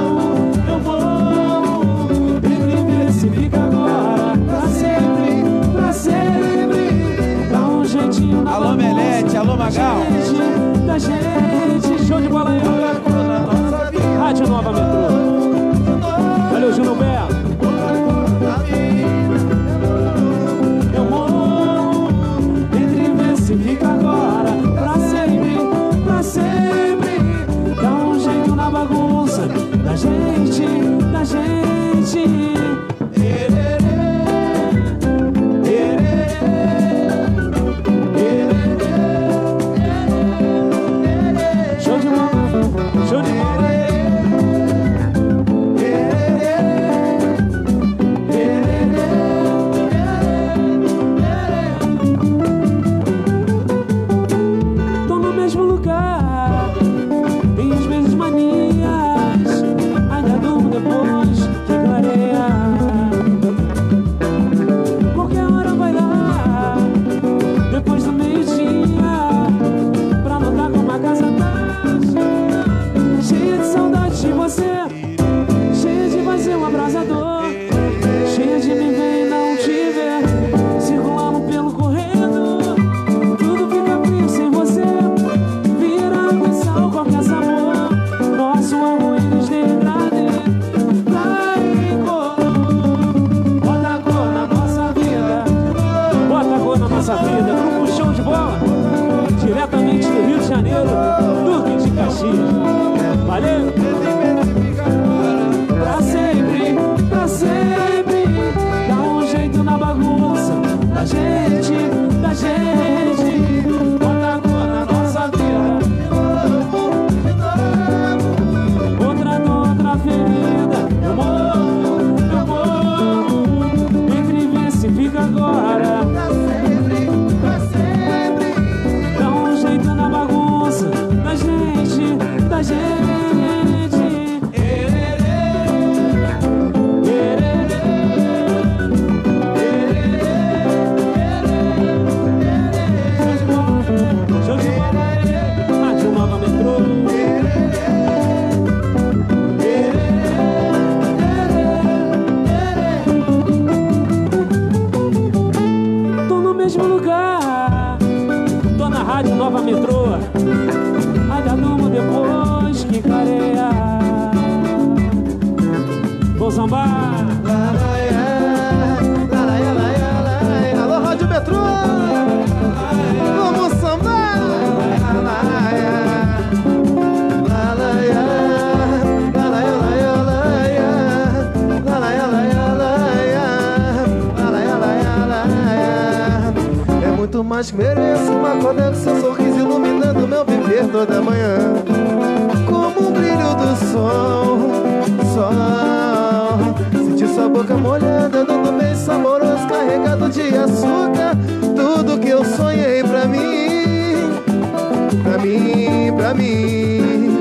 morro. Entre ver se fica agora. Pra sempre, pra sempre. Dá um jeitinho na Alô, Melete, alô, Magal. da gente. Show de bola aí. Rádio Nova Metrô. Valeu, Júnior Belo. Eu morro entre ver se fica agora. Pra sempre, pra sempre. Dá um jeito na bagunça da gente, da gente. Show de bola, show de bola. mesmo lugar. Tô na rádio Nova Metrô, ainda durmo depois que clareia. Vou sambar. Alô, Rádio Metrô, vamos sambar. É muito mais que mereço uma acordar com seu sorriso iluminando meu viver toda manhã, como um brilho do sol. Sentir sua boca molhada, dando bem saboroso, carregado de açúcar. Tudo que eu sonhei pra mim, pra mim, pra mim.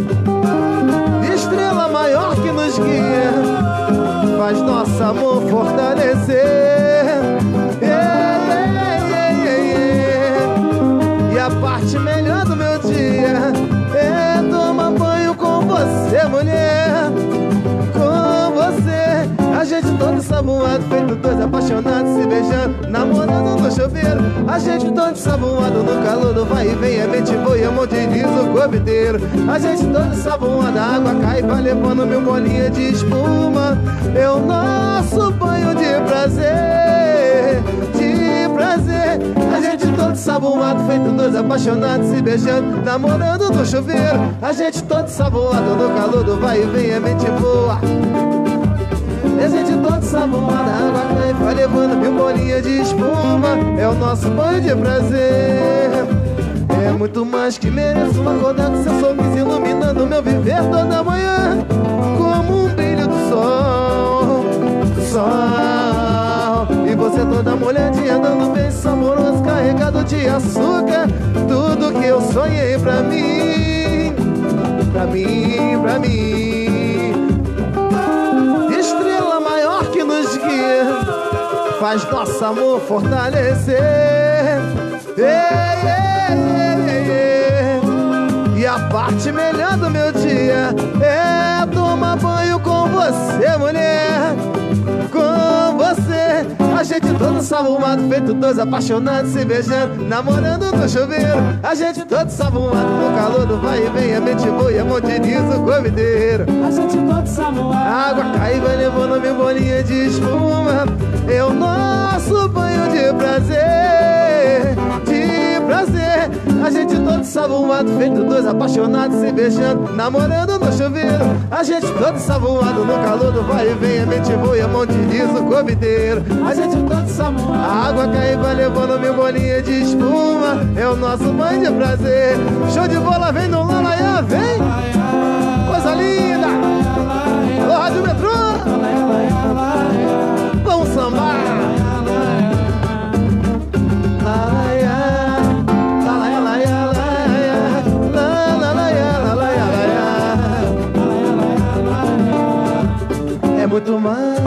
Estrela maior que nos guia, faz nosso amor fortalecer. E a parte melhor do meu dia é tomar banho com você, mulher. Com você, a gente todo ensaboado, feito dois apaixonados, se beijando, namorando no chuveiro. A gente todo ensaboado no calor do vai e vem, é mente boa e a mão de liso o corpo inteiro. A gente todo ensaboado, a água cai, vai levando mil bolinhas de espuma. É o nosso banho de prazer, de prazer. A gente todo ensaboado, feito dois apaixonados, se beijando, namorando no chuveiro. A gente todo ensaboado no calor do vai e vem, é mente boa. A gente todo ensaboado, a água cai, vai levando mil bolinhas de espuma. É o nosso banho de prazer. É muito mais que mereço acordar com seu sorriso iluminando meu viver toda manhã, como um brilho do sol, sol. E você toda molhadinha, dando bem saboroso, carregado de açúcar. Tudo que eu sonhei pra mim, pra mim, pra mim. Estrela maior que nos guia, faz nosso amor fortalecer. E a parte melhor do meu dia é tomar banho com você, mulher. Com você, a gente todo ensaboado, feito dois apaixonados, se beijando, namorando no chuveiro. A gente todo ensaboado no calor do vai e vem, a mente boa e a mão de liso o corpo inteiro. A gente todo ensaboado, a água cai, vai levando mil bolinhas de espuma. É o nosso banho de prazer, de prazer. A gente todo ensaboado, feito dois apaixonados, se beijando, namorando no chuveiro. A gente todo ensaboado no calor do vai e vem, a mente boa e a mão de liso o corpo inteiro. A gente todo ensaboado, a água cai, vai levando mil bolinhas de espuma. É o nosso banho de prazer. Show de bola, vem no Lalaiá, vem. Coisa linda. Alô, Rádio Metrô, vamos sambar. É muito mais.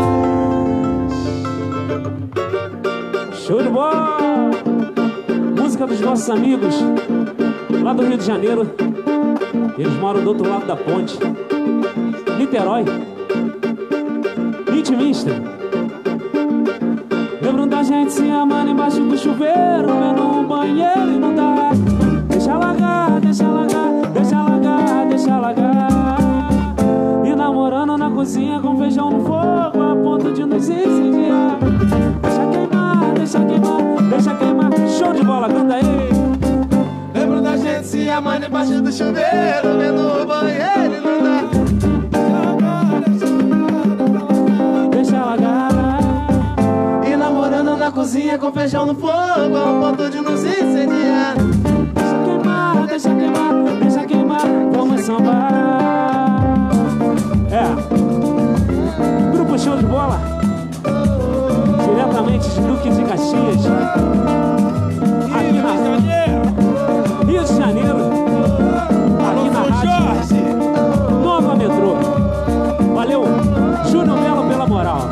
show de bola! Música dos nossos amigos lá do Rio de Janeiro. Eles moram do outro lado da ponte, Niterói, intimista. Lembram da gente se amando embaixo do chuveiro, vendo um banheiro e não dá. Deixa largar, deixa largar, deixa largar, deixa largar. E namorando na cozinha com feijão no fogo, a ponto de nos incendiar. Deixa queimar, deixa queimar, deixa queimar. Show de bola, canta aí. Lembro da gente se amando embaixo do chuveiro, vendo o banheiro e não dá. Deixa largar. E namorando na cozinha com feijão no fogo, ao ponto de nos incendiar. Deixa queimar, deixa queimar, deixa queimar. Vamos sambar. É, grupo Show de Bola, diretamente de Duque de Caxias, aqui na Rio de Janeiro, aqui na Rádio Nova Metrô. Valeu, Júnior Melo, pela moral.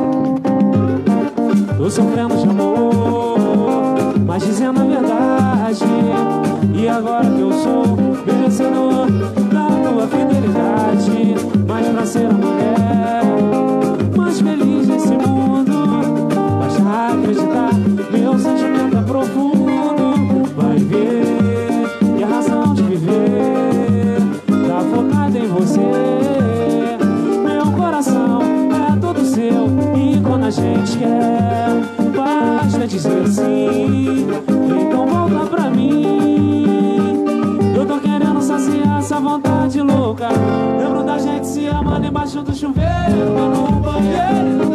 Tô sofrendo de amor, mas dizendo a verdade. E agora que eu sou merecedor da tua fidelidade, mas pra ser a mulher mais feliz desse mundo, basta acreditar, meu sentimento profundo, vai ver que a razão de viver tá focada em você. Meu coração é todo seu e quando a gente quer, basta dizer sim. Então volta pra mim. Eu tô querendo saciar essa vontade louca. Lembro da gente se amando embaixo do chuveiro, no banheiro.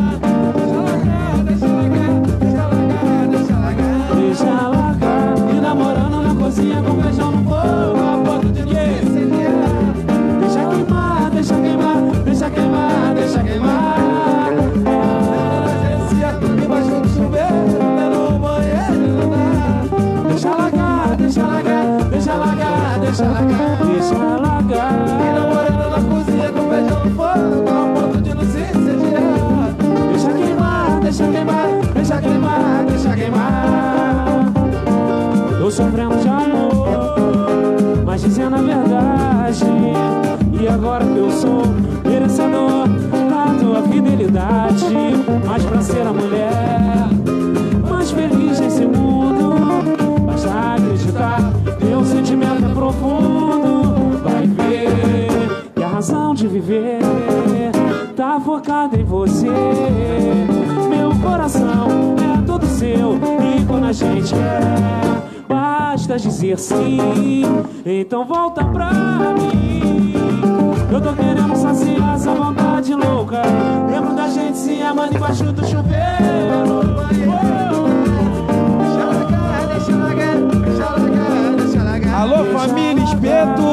Deixa largar, e namorando na cozinha com feijão no fogo, a ponto de incendiar. Deixa queimar, deixa queimar, deixa queimar, deixa queimar. Embaixo do chuveiro, no banheiro. Deixa largar, deixa largar, deixa largar, deixa largar, deixa largar. E namorando na cozinha com feijão no fogo, a ponto de nos incendiar. Deixa queimar, deixa queimar, deixa queimar, deixa queimar. Tô sofrendo de amor, mas dizendo a verdade. E agora que eu sou merecedor da tua fidelidade, mas pra ser a mulher mais feliz nesse mundo, basta acreditar, meu sentimento é profundo. Vai ver que a razão de viver tá focada em você. Meu coração é todo seu e quando a gente quer, basta dizer sim. Então volta pra mim. Eu tô querendo saciar essa vontade louca. Lembro da gente se amando embaixo do chuveiro. Deixa largar, deixa largar, deixa largar, deixa largar. Alô, família Espeto!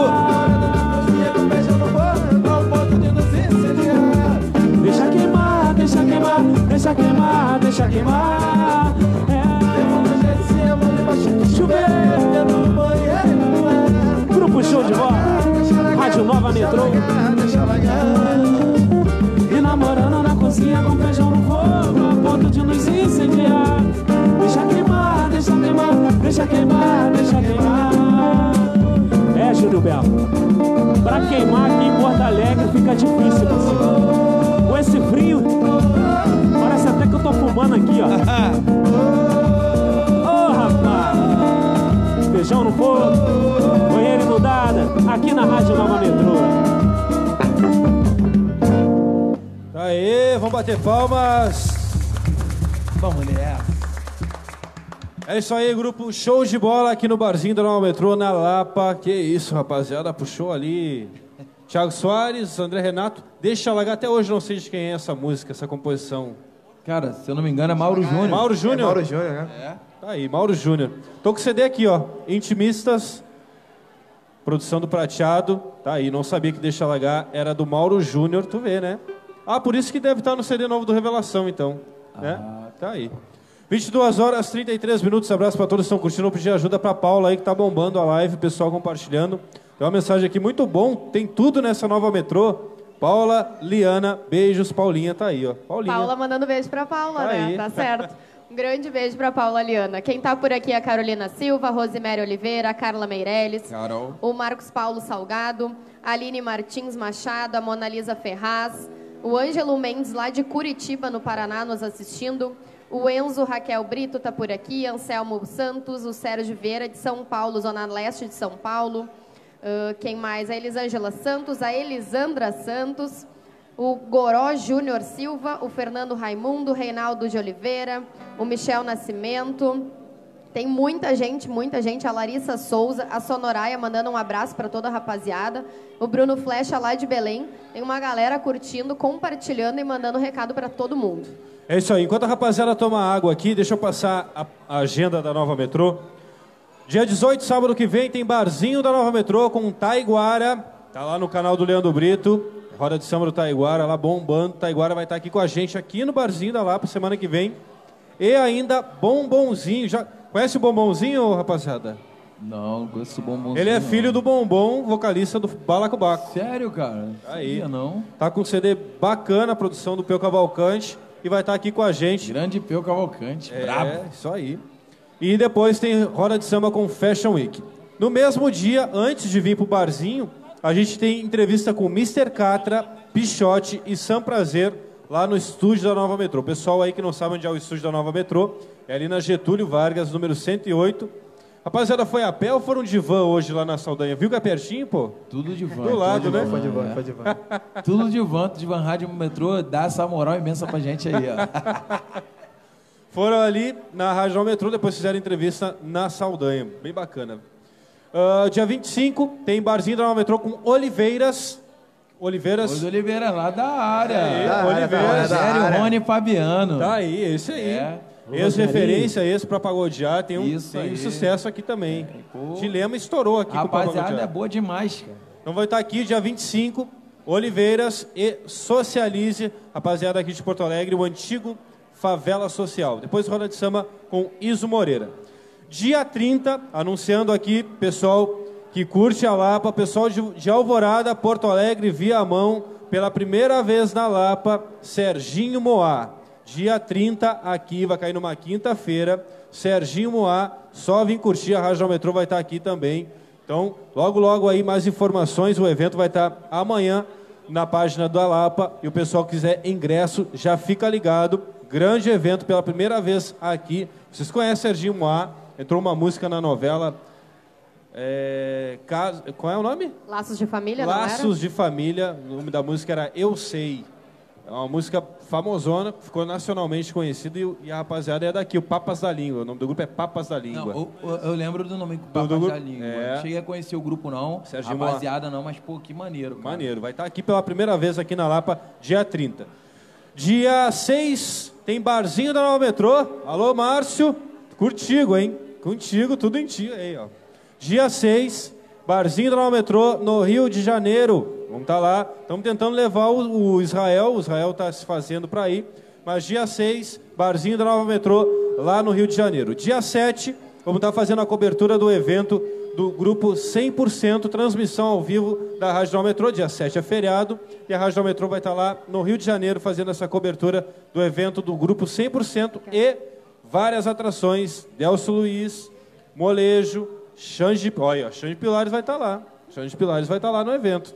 Deixa queimar, deixa queimar, deixa queimar, deixa queimar. Grupo Show de Bola, Rádio Nova Metrô. E namorando na cozinha com feijão no fogo, a ponto de nos incendiar. Deixa queimar, deixa queimar, deixa queimar, deixa queimar. É, Júlio Belo, pra queimar aqui em Porto Alegre fica difícil, assim. Com esse frio, parece até que eu tô fumando aqui, ó. Feijão no fogo, banheiro inundada, aqui na Rádio Nova Metrô. Aê, vamos bater palmas. Vamos, mulher. É isso aí, grupo Show de Bola aqui no barzinho da Nova Metrô, na Lapa. Que isso, rapaziada, puxou ali Thiago Soares, André Renato. Deixa largar, até hoje não sei de quem é essa música, essa composição. Cara, se eu não me engano é Mauro Júnior. Mauro Júnior? É Mauro Júnior, né? É. Tá aí, Mauro Júnior. Tô com o CD aqui, ó. Intimistas, produção do Prateado. Tá aí, não sabia que Deixa Largar era do Mauro Júnior, tu vê, né? Ah, por isso que deve estar no CD novo do Revelação, então. Né? Tá aí. 22 horas, 33 minutos. Abraço pra todos que estão curtindo. Eu pedi ajuda pra Paula aí, que tá bombando a live, pessoal compartilhando. Tem uma mensagem aqui muito bom. Tem tudo nessa Nova Metrô. Paula, Liana, beijos. Paulinha tá aí, ó. Paulinha. Paula mandando beijo pra Paula, né? Aí. Tá certo. Um grande beijo pra Paula Liana. Quem tá por aqui é a Carolina Silva, a Rosemary Oliveira, a Carla Meirelles, Carol. o Marcos Paulo Salgado, a Aline Martins Machado, a Mona Lisa Ferraz, o Ângelo Mendes lá de Curitiba, no Paraná, nos assistindo, o Enzo Raquel Brito tá por aqui, Anselmo Santos, o Sérgio Vieira de São Paulo, Zona Leste de São Paulo, quem mais? A Elisângela Santos, a Elisandra Santos, o Goró Júnior Silva, o Fernando Raimundo, o Reinaldo de Oliveira, o Michel Nascimento. Tem muita gente, a Larissa Souza, a Sonoraia mandando um abraço para toda a rapaziada, o Bruno Flecha lá de Belém. Tem uma galera curtindo, compartilhando e mandando recado para todo mundo. É isso aí. Enquanto a rapaziada toma água aqui, deixa eu passar a agenda da Nova Metrô. Dia 18, sábado que vem, tem barzinho da Nova Metrô com Taiguara. Tá lá no canal do Leandro Brito. Roda de samba do Taiguara, lá bombando. Taiguara vai estar aqui com a gente, aqui no barzinho da Lapa, semana que vem. E ainda Bombonzinho. Já conhece o Bombonzinho, rapaziada? Não conheço o Bombonzinho. Ele é filho do Bombom, vocalista do Balacobaco. Sério, cara? Aí. Não. Tá com um CD bacana, produção do Peu Cavalcante. E vai estar aqui com a gente. Grande Peu Cavalcante, brabo. É, isso aí. E depois tem roda de samba com Fashion Week. No mesmo dia, antes de vir pro barzinho, a gente tem entrevista com Mr. Catra, Pichote e Sam Prazer lá no estúdio da Nova Metrô. O pessoal aí que não sabe onde é o estúdio da Nova Metrô, é ali na Getúlio Vargas, número 108. Rapaziada, foi a pé ou foram de van hoje lá na Saldanha? Viu que é pertinho, pô? Tudo de van. Do lado, né? Foi de van, foi de van. Tudo de van rádio metrô, dá essa moral imensa pra gente aí, ó. Foram ali na Rádio Metrô, depois fizeram entrevista na Saldanha. Bem bacana. Dia 25, tem barzinho da Nova Metrô com Oliveiras. Oliveiras. Os Oliveira, lá da área. Oliveiras. Rogério, Rony e Fabiano. Tá aí, esse aí. É. Ex-referência, esse pra pagodear. Tem um Isso sucesso aqui também. Dilema estourou aqui com o Rapaziada, pagodear. é boa demais, cara. Então vai estar aqui dia 25, Oliveiras e Socialize, rapaziada aqui de Porto Alegre, o antigo Favela Social. Depois roda de samba com Iso Moreira. Dia 30, anunciando aqui, pessoal que curte a Lapa, pessoal de Alvorada, Porto Alegre, Viamão, pela primeira vez na Lapa, Serginho Moá. Dia 30, aqui, vai cair numa quinta-feira, Serginho Moá, só vim curtir, a Rádio Metrô vai estar aqui também. Então, logo aí, mais informações, o evento vai estar amanhã na página da Lapa, e o pessoal que quiser ingresso, já fica ligado. Grande evento pela primeira vez aqui. Vocês conhecem Serginho Moá? Entrou uma música na novela. Qual é o nome? Laços de Família, Laços de Família. O nome da música era Eu Sei. É uma música famosona, ficou nacionalmente conhecida e a rapaziada é daqui, o Papas da Língua. O nome do grupo é Papas da Língua. Não, eu lembro do nome Papas da Língua. É. Cheguei a conhecer o grupo, não. Serginho Rapaziada, não, mas, pô, que maneiro, cara. Maneiro. Vai estar aqui pela primeira vez aqui na Lapa, dia 30. Dia 6, tem barzinho da Nova Metrô. Alô, Márcio. Contigo, hein? Contigo, tudo em ti aí, ó. Dia 6, barzinho da Nova Metrô, no Rio de Janeiro. Vamos estar lá. Estamos tentando levar o Israel. O Israel está se fazendo para ir. Mas dia 6, barzinho da Nova Metrô, lá no Rio de Janeiro. Dia 7, vamos estar fazendo a cobertura do evento do grupo 100%, transmissão ao vivo da Rádio Nova Metrô. Dia 7 é feriado. E a Rádio Nova Metrô vai estar lá no Rio de Janeiro fazendo essa cobertura do evento do grupo 100% e várias atrações. Delcio Luiz, Molejo, Xande Pilares vai estar lá. Xande Pilares vai estar lá no evento.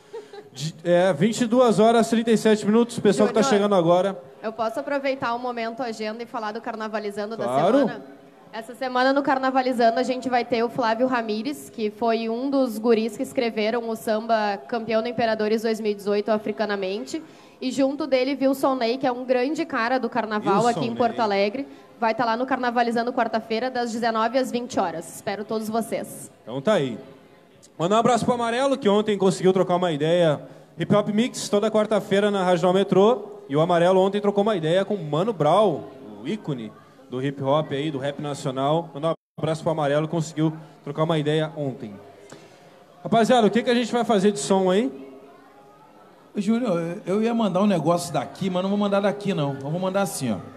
22 horas 37 minutos, pessoal que está chegando agora. Eu posso aproveitar o momento agenda e falar do Carnavalizando da Claro. semana? Essa semana no Carnavalizando a gente vai ter o Flávio Ramires, que foi um dos guris que escreveram o samba Campeão do Imperadores 2018 Africanamente. E junto dele, Wilson Ney, que é um grande cara do carnaval Wilson aqui em Ney. Porto Alegre. Vai estar lá no Carnavalizando quarta-feira, das 19 às 20 horas. Espero todos vocês. Então tá aí. Mandar um abraço pro Amarelo, que ontem conseguiu trocar uma ideia. Hip Hop Mix, toda quarta-feira na Rádio Metrô. E o Amarelo ontem trocou uma ideia com o Mano Brown, o ícone do hip hop aí, do rap nacional. Mandar um abraço pro Amarelo, conseguiu trocar uma ideia ontem. Rapaziada, o que a gente vai fazer de som aí? Júnior, eu ia mandar um negócio daqui, mas não vou mandar daqui, não. Eu vou mandar assim, ó.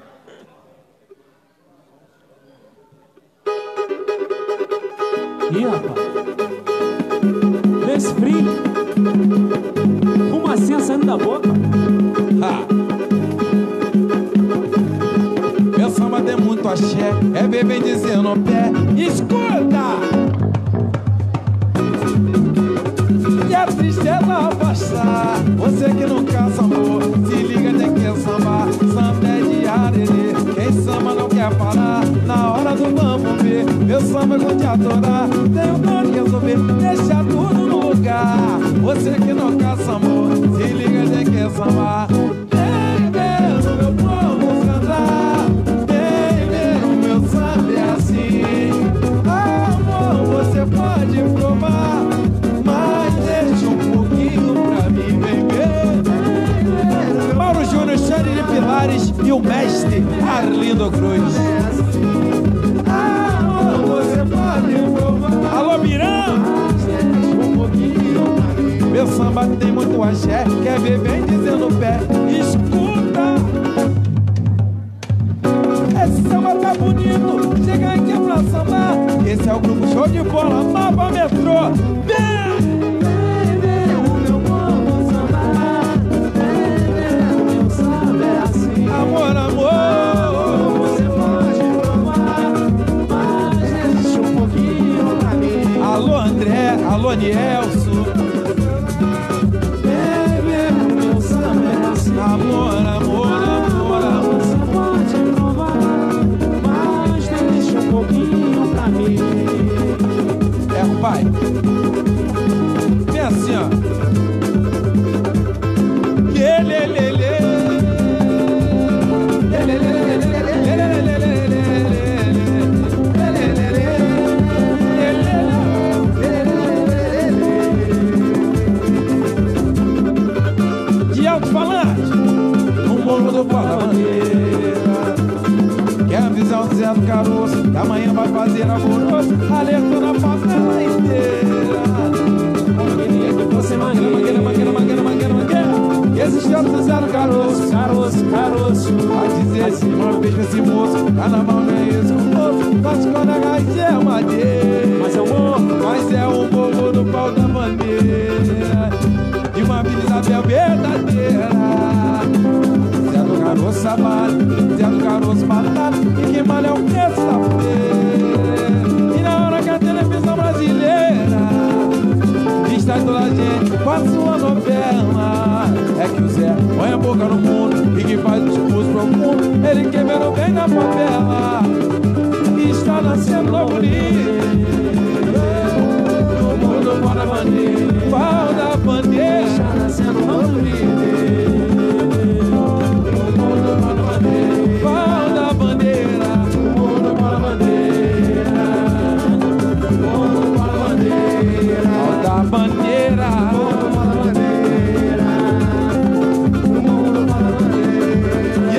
Ih, rapaz. Desse frio. Fumacinha saindo da boca. Meu samba tem muito axé, é bebê dizendo no pé. Escuta! E a tristeza passar. Você que nunca sambou, se liga, tem que sambar. Samba é de arerê, quem samba não quer parar. Na hora do vamos ver, meu samba eu vou te adorar. Tenho dor de resolver, deixa tudo no lugar. Você que nunca sambou, se liga, tem que sambar. Vem ver o meu povo cantar. Vem ver o meu samba é assim. Amor, você pode provar, mas deixa um pouquinho pra mim, vem ver. Mauro Júnior, Xande de Pilares e o mestre Arlindo Cruz. Amor, você pode provar. Alô, Mirão! Um pouquinho pra mim. Meu samba tem muito axé, quer ver, vem dizendo o pé. Escuta! Esse samba tá bonito, chega aqui pra sambar. Esse é o grupo Show de Bola, Nova Metrô. Vem! Amor, amor, você pode provar, mas deixa um pouquinho pra mim. Alô, André, alô, Nielso. Bebe, meu samba é assim. Amor, amor. mundo porta-bandeira. Quer avisar o Zé do Caroço que amanhã vai fazer alvoroço, alertando a favela inteira. Você mangueira, Que esses tempos do Zé do Caroço, caroço. vai dizer se uma vez esse moço, carnaval não é esse o moço, mas quando a raiz é madeira. Mas é o morro, Mas é o morro do pau da bandeira, de uma Vila Isabel verdadeira. Zé do Caroço abate, Zé do Caroço batata, e quem malha é o preço da feira. E na hora que a televisão brasileira distrai toda a gente com a sua novela, é que o Zé põe a boca no mundo e que faz o discurso profundo, ele quebrou bem na favela e está nascendo novo livro. O mundo fora da bandeira, pau da bandeira, está nascendo novo livro. O mundo fora da bandeira, pau da bandeira, o mundo fora da bandeira, o mundo fora da bandeira, pau da bandeira, o mundo fora da bandeira, o mundo fora da bandeira.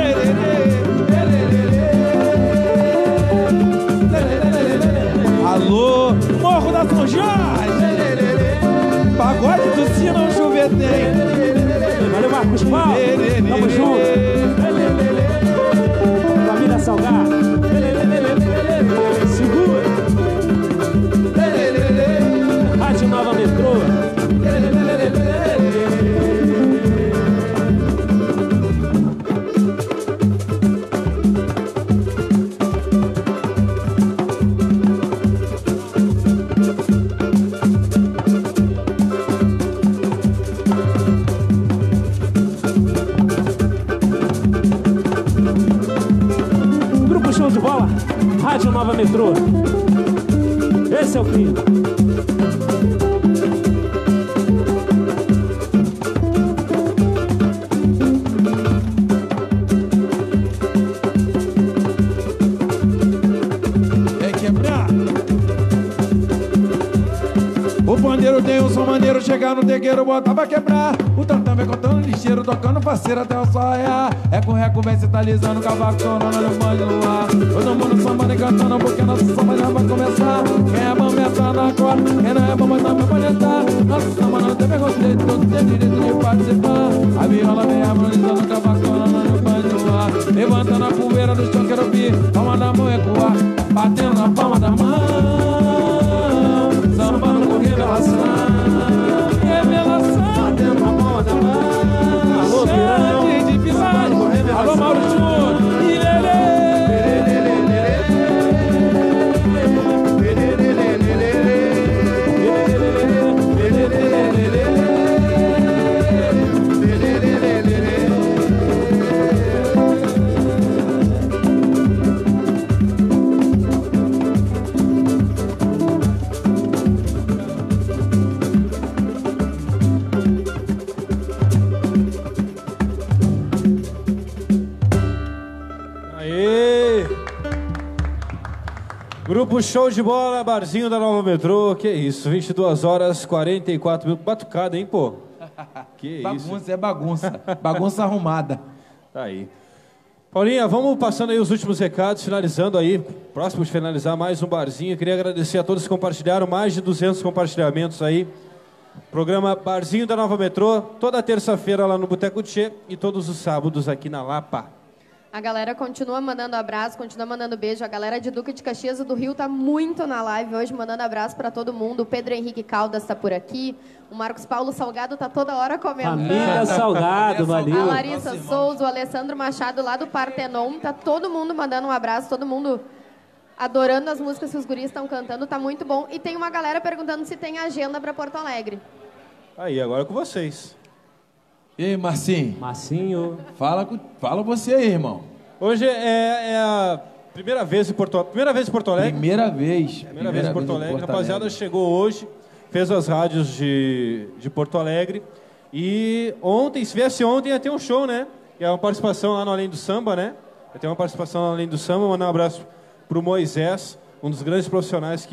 Alô, Morro da São Jorge, pagode do Sino Chuvetem. valeu Marcos Paulo, tamo junto. Família Salgado, segura. Rádio Nova Metrô. Grupo Show de Bola, Rádio Nova Metrô. Esse é o clima. Vem quebrar. O pandeiro tem um som maneiro, chegar no terreiro, botar pra quebrar. O tantão vem contando lixeiro, tocando parceiro até o sol raiar. Reco vem centralizando, cavaco tornando no banho no ar. Todo mundo sambando e cantando, porque nosso samba já vai começar. Quem é bom entra na corda, quem não é bom também pode entrar. Nosso samba não tem preconceito, todo tem direito de participar. A viola vem harmonizando, cavaco tornando no banho no ar. Levantando a poeira do chão, quero ouvir, palma da mão ecoar. Batendo na palma da mão, sambando com revelação. Revelação, batendo na palma da mão. Alô, Mirão, de visagem. Alô, Mauro Júnior. Grupo Show de Bola, Barzinho da Nova Metrô. Que isso, 22 horas 44 minutos. Batucada, hein, pô? Que Bagunça, isso. é bagunça. Bagunça arrumada. Tá aí. Paulinha, vamos passando aí os últimos recados, finalizando aí. Próximo de finalizar mais um barzinho. Eu queria agradecer a todos que compartilharam, mais de 200 compartilhamentos aí. Programa Barzinho da Nova Metrô, toda terça-feira lá no Boteco Tchê e todos os sábados aqui na Lapa. A galera continua mandando abraço, continua mandando beijo. A galera de Duque de Caxias do Rio tá muito na live hoje, mandando abraço para todo mundo. O Pedro Henrique Caldas tá por aqui. O Marcos Paulo Salgado tá toda hora comentando. Família Salgado, valeu. A Larissa Souza, o Alessandro Machado lá do Partenon. Tá todo mundo mandando um abraço, todo mundo adorando as músicas que os guris estão cantando. Tá muito bom. E tem uma galera perguntando se tem agenda para Porto Alegre. Aí, agora é com vocês. E aí, Marcinho? Marcinho. Fala você aí, irmão. Hoje é a primeira vez em Porto Alegre. Primeira vez em Porto Alegre? Primeira vez em Porto Alegre. A rapaziada chegou hoje, fez as rádios de Porto Alegre. E ontem, se viesse ontem, ia ter um show, né? E é uma participação lá no Além do Samba, né? Ia ter uma participação no Além do Samba. Mandar um abraço pro Moisés, um dos grandes profissionais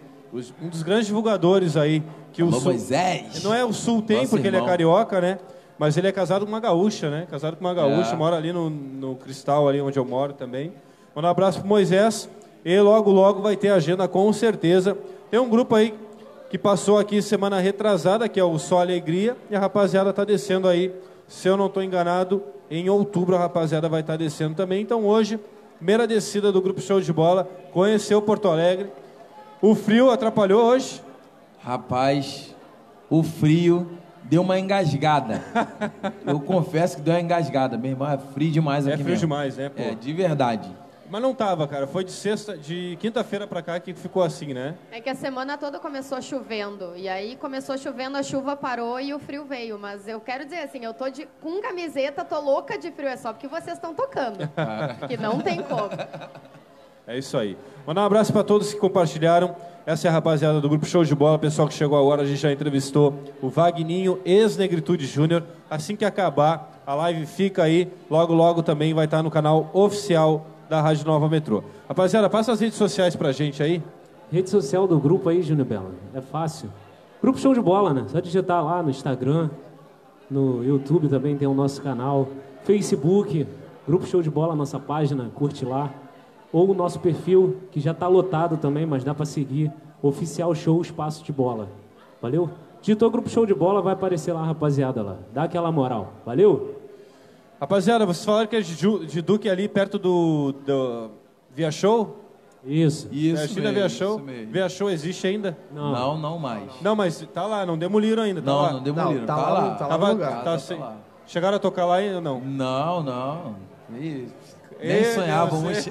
um dos grandes divulgadores aí. Que o Sul, Moisés. não é o Sul tem, Nosso porque irmão. ele é carioca, né? Mas ele é casado com uma gaúcha, né? Casado com uma gaúcha, mora ali no Cristal, ali onde eu moro também. Manda um abraço pro Moisés. E logo, logo vai ter agenda, com certeza. Tem um grupo aí que passou aqui semana retrasada, que é o Só Alegria, e a rapaziada tá descendo aí, se eu não estou enganado, em outubro a rapaziada vai estar descendo também. Então hoje, primeira descida do Grupo Show de Bola, conheceu Porto Alegre. O frio atrapalhou hoje? Rapaz, o frio deu uma engasgada. Eu confesso que deu uma engasgada. Meu irmão, é frio demais aqui mesmo. É frio demais, né, pô? É, de verdade. Mas não tava, cara. Foi de quinta-feira pra cá que ficou assim, né? É que a semana toda começou chovendo. E aí começou chovendo, a chuva parou e o frio veio. Mas eu quero dizer assim, eu tô com camiseta, tô louca de frio. É só porque vocês estão tocando. Que não tem como. É isso aí. Mandar um abraço pra todos que compartilharam. Essa é a rapaziada do Grupo Show de Bola. Pessoal que chegou agora, a gente já entrevistou o Vagninho, ex-Negritude Júnior. Assim que acabar, a live fica aí. Logo, logo também vai estar no canal oficial da Rádio Nova Metrô. Rapaziada, passa as redes sociais pra gente aí. Rede social do grupo aí, Júnior Belo. É fácil. Grupo Show de Bola, né? Só digitar lá no Instagram, no YouTube também tem o nosso canal. Facebook, Grupo Show de Bola, nossa página, curte lá. Ou o nosso perfil, que já tá lotado também, mas dá pra seguir. Oficial Show Espaço de Bola. Valeu? Digitou Grupo Show de Bola, vai aparecer lá, rapaziada, lá. Dá aquela moral. Valeu? Rapaziada, vocês falaram que é de Duque ali, perto do Via Show? Isso. Isso mesmo, Via Show? isso mesmo. Via Show existe ainda? Não, não mais. Não, mas tá lá, não demoliram ainda, tá lá. Não demoliram, Não, tá lá. tá lá no lugar. Tá lá. Chegaram a tocar lá ainda ou não? Não. Nem sonhávamos.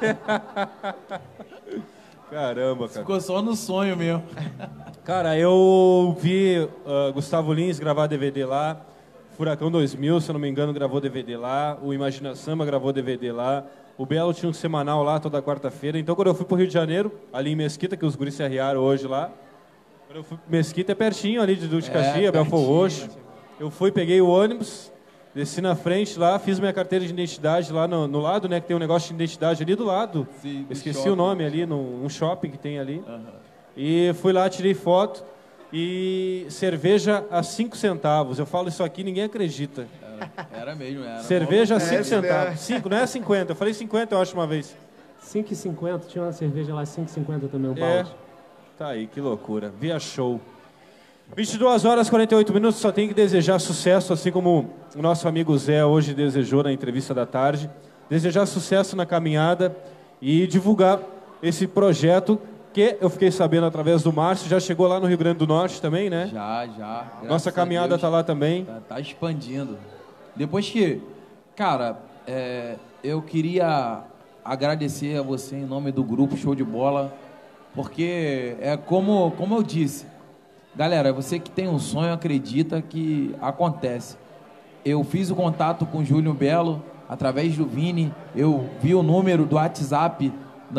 Caramba, cara. Ficou só no sonho mesmo. Cara, eu vi Gustavo Lins gravar DVD lá, Furacão 2000, se eu não me engano, gravou DVD lá, o Imagina Samba gravou DVD lá, o Belo tinha um semanal lá toda quarta-feira. Então, quando eu fui pro Rio de Janeiro, ali em Mesquita, que os guris se arriaram hoje lá, quando eu fui pro Mesquita, é pertinho ali de Duque de Caxias, Belfort Roxo. Eu fui, peguei o ônibus, desci na frente lá, fiz minha carteira de identidade lá no lado, né, que tem um negócio de identidade ali do lado. Sim, do esqueci shopping. o nome ali, num shopping que tem ali. E fui lá, tirei foto. E cerveja a 5 centavos. Eu falo isso aqui, ninguém acredita. Era mesmo, era. Cerveja a 5 É, centavos. 5, não é 50. Eu falei 50, eu acho, uma vez. 5,50, tinha uma cerveja lá, 5,50 também, um É. balde. Tá aí, que loucura. Via Show. 22 horas 48 minutos, só tem que desejar sucesso, assim como o nosso amigo Zé hoje desejou na entrevista da tarde. Desejar sucesso na caminhada e divulgar esse projeto que eu fiquei sabendo através do Márcio. Já chegou lá no Rio Grande do Norte também, né? Já. Nossa Graças a caminhada Deus, tá lá também. Tá expandindo. Depois que... Cara, eu queria agradecer a você em nome do Grupo Show de Bola, porque é como eu disse. Galera, você que tem um sonho, acredita que acontece. Eu fiz o contato com o Júnior Belo através do Vini. Eu vi o número do WhatsApp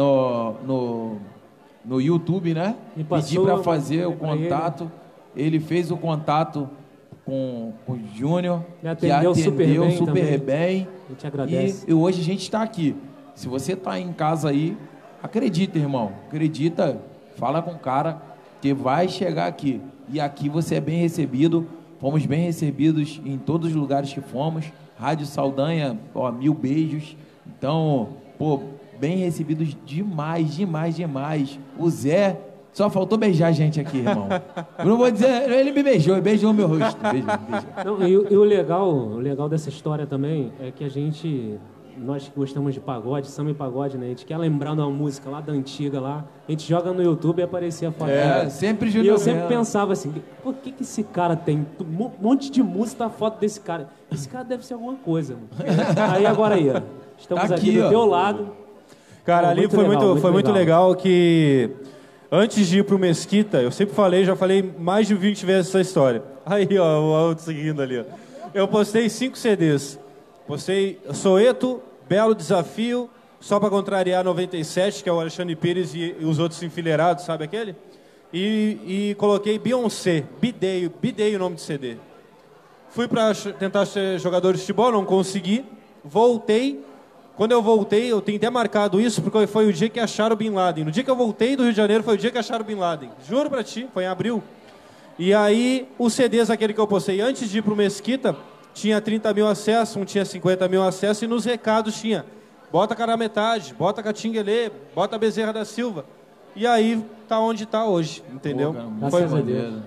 no YouTube, né? E passou, pedi para fazer o pra ele. contato. Ele fez o contato com o Júnior, Me que atendeu atendeu super bem super também. bem. A gente agradece. E hoje a gente está aqui. Se você está em casa aí, acredita, irmão. Acredita, fala com o cara que vai chegar aqui. E aqui você é bem recebido. Fomos bem recebidos em todos os lugares que fomos. Rádio Saldanha, 1000 beijos. Então, pô, bem recebidos demais. O Zé só faltou beijar a gente aqui, irmão. Eu não vou dizer, ele me beijou, beijou meu rosto. Beijou. Não, e o legal dessa história também é que nós que gostamos de pagode, samba e pagode, né? A gente quer lembrar de uma música lá da antiga lá, a gente joga no YouTube e aparecia a foto dela. Sempre E Júnior eu sempre Belo. pensava assim, por que esse cara tem um monte de música, a foto desse cara? Esse cara deve ser alguma coisa, mano. Aí agora aí, ó, estamos Tá aqui aqui, do ó. teu lado. Cara, Pô, ali muito foi legal, muito, muito legal que antes de ir pro Mesquita, eu sempre falei, já falei mais de 20 vezes essa história. Aí, ó, o outro seguindo ali, ó. Eu postei 5 CDs. Postei Soeto, Belo Desafio, Só Pra Contrariar 97, que é o Alexandre Pires e os outros enfileirados, sabe aquele? E coloquei Beyoncé, Bidei o nome do CD. Fui pra tentar ser jogador de futebol, não consegui. Voltei. Quando eu voltei, eu tenho até marcado isso, porque foi o dia que acharam o Bin Laden. No dia que eu voltei do Rio de Janeiro, foi o dia que acharam o Bin Laden. Juro pra ti, foi em abril. E aí, os CDs, aquele que eu postei antes de ir pro Mesquita, tinha 30 mil acessos, um tinha 50 mil acessos, e nos recados tinha bota cara metade, bota Catinguelê, bota Bezerra da Silva. E aí tá onde tá hoje, entendeu? Pô, Foi maneiro.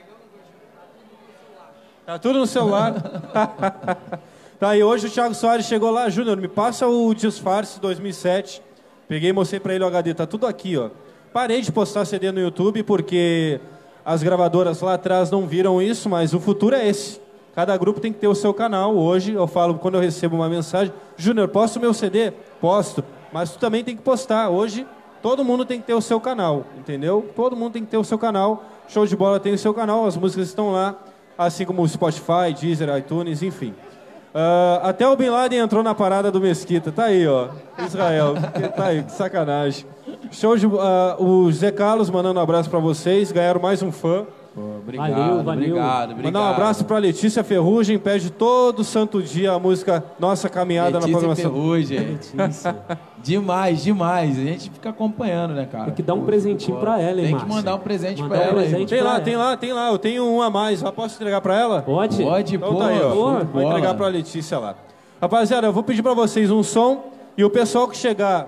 Tá tudo no celular. Tá aí, hoje o Thiago Soares chegou lá, Júnior, me passa o Disfarce 2007. Peguei e mostrei pra ele o HD, tá tudo aqui, ó. Parei de postar CD no YouTube porque as gravadoras lá atrás não viram isso, mas o futuro é esse. Cada grupo tem que ter o seu canal. Hoje eu falo, quando eu recebo uma mensagem, Júnior, posta o meu CD? Posto. Mas tu também tem que postar. Hoje todo mundo tem que ter o seu canal, entendeu? Todo mundo tem que ter o seu canal. Show de Bola tem o seu canal, as músicas estão lá, assim como o Spotify, Deezer, iTunes, enfim. Até o Bin Laden entrou na parada do Mesquita. Tá aí, ó. Israel. Tá aí, que sacanagem. Show de... o Zé Carlos mandando um abraço pra vocês. Ganharam mais um fã. Pô, obrigado, obrigado. Mandar um abraço pra Letícia Ferrugem. Pede todo santo dia a música Nossa Caminhada Letícia na programação. Ferrugem. Letícia. Demais, demais. A gente fica acompanhando, né, cara? Tem que dar um presentinho pra ela, hein, Tem Márcio? que mandar um presente pra ela. Tem lá. Eu tenho um a mais. Já posso entregar pra ela? Pode? Pode, então pô. Tá aí, ó. Vou entregar pra Letícia lá. Rapaziada, eu vou pedir pra vocês um som. E o pessoal que chegar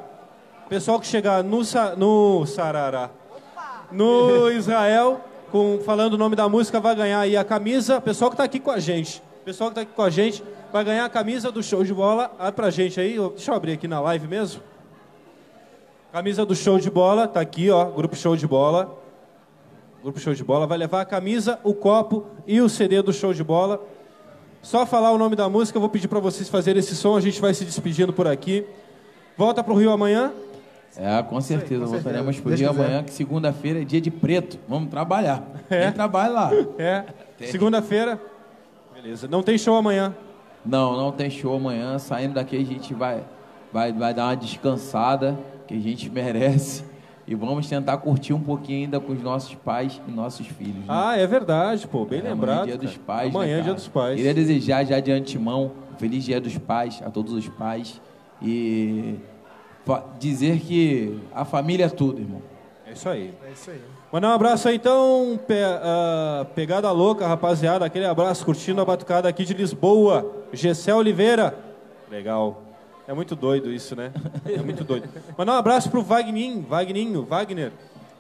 no Sarará, no Israel, falando o nome da música, vai ganhar aí a camisa. O pessoal que tá aqui com a gente. Vai ganhar a camisa do Show de Bola. Abre pra gente aí. Deixa eu abrir aqui na live mesmo. Camisa do Show de Bola. Tá aqui, ó. Grupo Show de Bola. Grupo Show de Bola. Vai levar a camisa, o copo e o CD do Show de Bola. Só falar o nome da música. Eu vou pedir pra vocês fazerem esse som. A gente vai se despedindo por aqui. Volta pro Rio amanhã? Com certeza. Voltaremos pro Rio amanhã, que segunda-feira é dia de preto. Vamos trabalhar. Tem trabalho lá. Segunda-feira. Beleza. Não tem show amanhã? Não tem show amanhã. Saindo daqui a gente vai dar uma descansada, que a gente merece. E vamos tentar curtir um pouquinho ainda com os nossos pais e nossos filhos. Né? É verdade, pô. Bem lembrado. Amanhã é dia dos pais, amanhã né, é dia dos pais. Queria desejar já de antemão um feliz dia dos pais a todos os pais. E dizer que a família é tudo, irmão. É isso aí. Mandar um abraço aí, então, pegada louca, rapaziada. Aquele abraço, curtindo a batucada aqui de Lisboa. Gessé Oliveira. Legal. É muito doido isso, né? É muito doido. Mandar um abraço pro Wagner.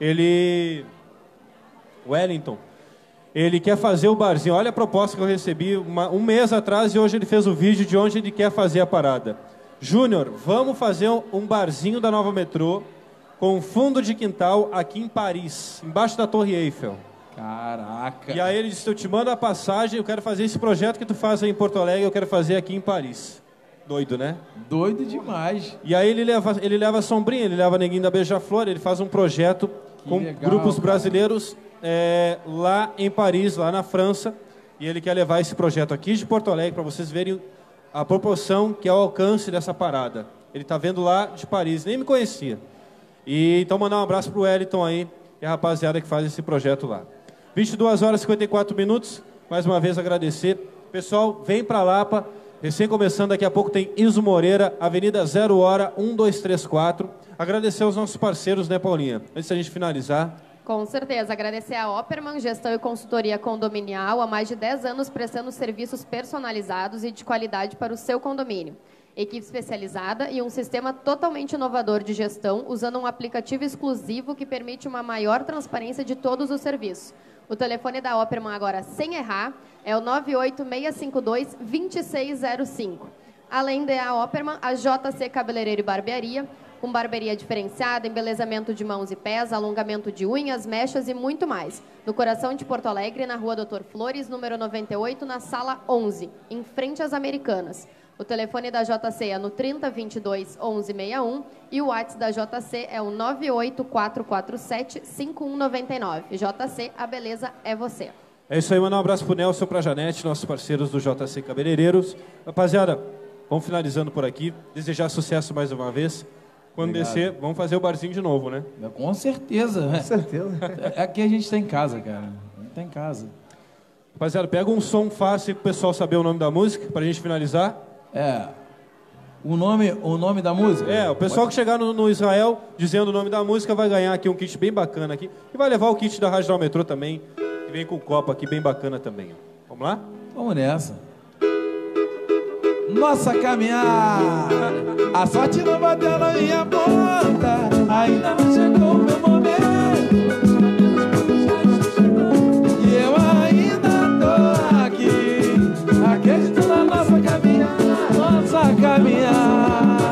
Wellington. Ele quer fazer o barzinho. Olha a proposta que eu recebi um mês atrás e hoje ele fez o vídeo de onde ele quer fazer a parada. Júnior, vamos fazer um barzinho da Nova Metrô com fundo de quintal aqui em Paris, embaixo da Torre Eiffel. Caraca! E aí ele disse, eu te mando a passagem, eu quero fazer esse projeto que tu faz aí em Porto Alegre, eu quero fazer aqui em Paris. Doido, né? Doido demais. E aí ele leva a Sombrinha, ele leva a Neguinho da Beija-Flor, ele faz um projeto com grupos brasileiros lá em Paris, lá na França. E ele quer levar esse projeto aqui de Porto Alegre para vocês verem a proporção que é o alcance dessa parada. Ele tá vendo lá de Paris, nem me conhecia. E então mandar um abraço pro Wellington aí e a rapaziada que faz esse projeto lá. 22 horas e 54 minutos. Mais uma vez agradecer. Pessoal, vem pra Lapa. Recém começando, daqui a pouco tem Iso Moreira, Avenida 0 Hora 1234. Agradecer aos nossos parceiros, né, Paulinha? Antes da gente finalizar. Com certeza. Agradecer a Opperman, gestão e consultoria condominial, há mais de 10 anos prestando serviços personalizados e de qualidade para o seu condomínio. Equipe especializada e um sistema totalmente inovador de gestão, usando um aplicativo exclusivo que permite uma maior transparência de todos os serviços. O telefone da Opperman agora, sem errar, é o 98652-2605. Além da Opperman, a JC Cabeleireiro e Barbearia, com barbearia diferenciada, embelezamento de mãos e pés, alongamento de unhas, mechas e muito mais. No coração de Porto Alegre, na Rua Doutor Flores, número 98, na Sala 11, em frente às Americanas. O telefone da JC é no 3022-1161 e o WhatsApp da JC é o 98447-5199. JC, a beleza é você. É isso aí, mandar um abraço pro Nelson, pra Janete, nossos parceiros do JC Cabeleireiros. Rapaziada, vamos finalizando por aqui. Desejar sucesso mais uma vez. Quando descer, vamos fazer o barzinho de novo, né? Com certeza. Com certeza. Aqui a gente tá em casa, cara. A gente tá em casa. Rapaziada, pega um som fácil pro pessoal saber o nome da música, pra gente finalizar. O nome da música? O pessoal que chegar no Israel dizendo o nome da música vai ganhar aqui um kit bem bacana aqui. E vai levar o kit da Rádio Metrô também, que vem com o copo aqui bem bacana também. Vamos lá? Vamos nessa. nossa caminhada. A sorte não bateu na minha porta, ainda não chegou o meu momento. E eu ainda tô aqui, acredito na nossa caminhada, nossa caminhada.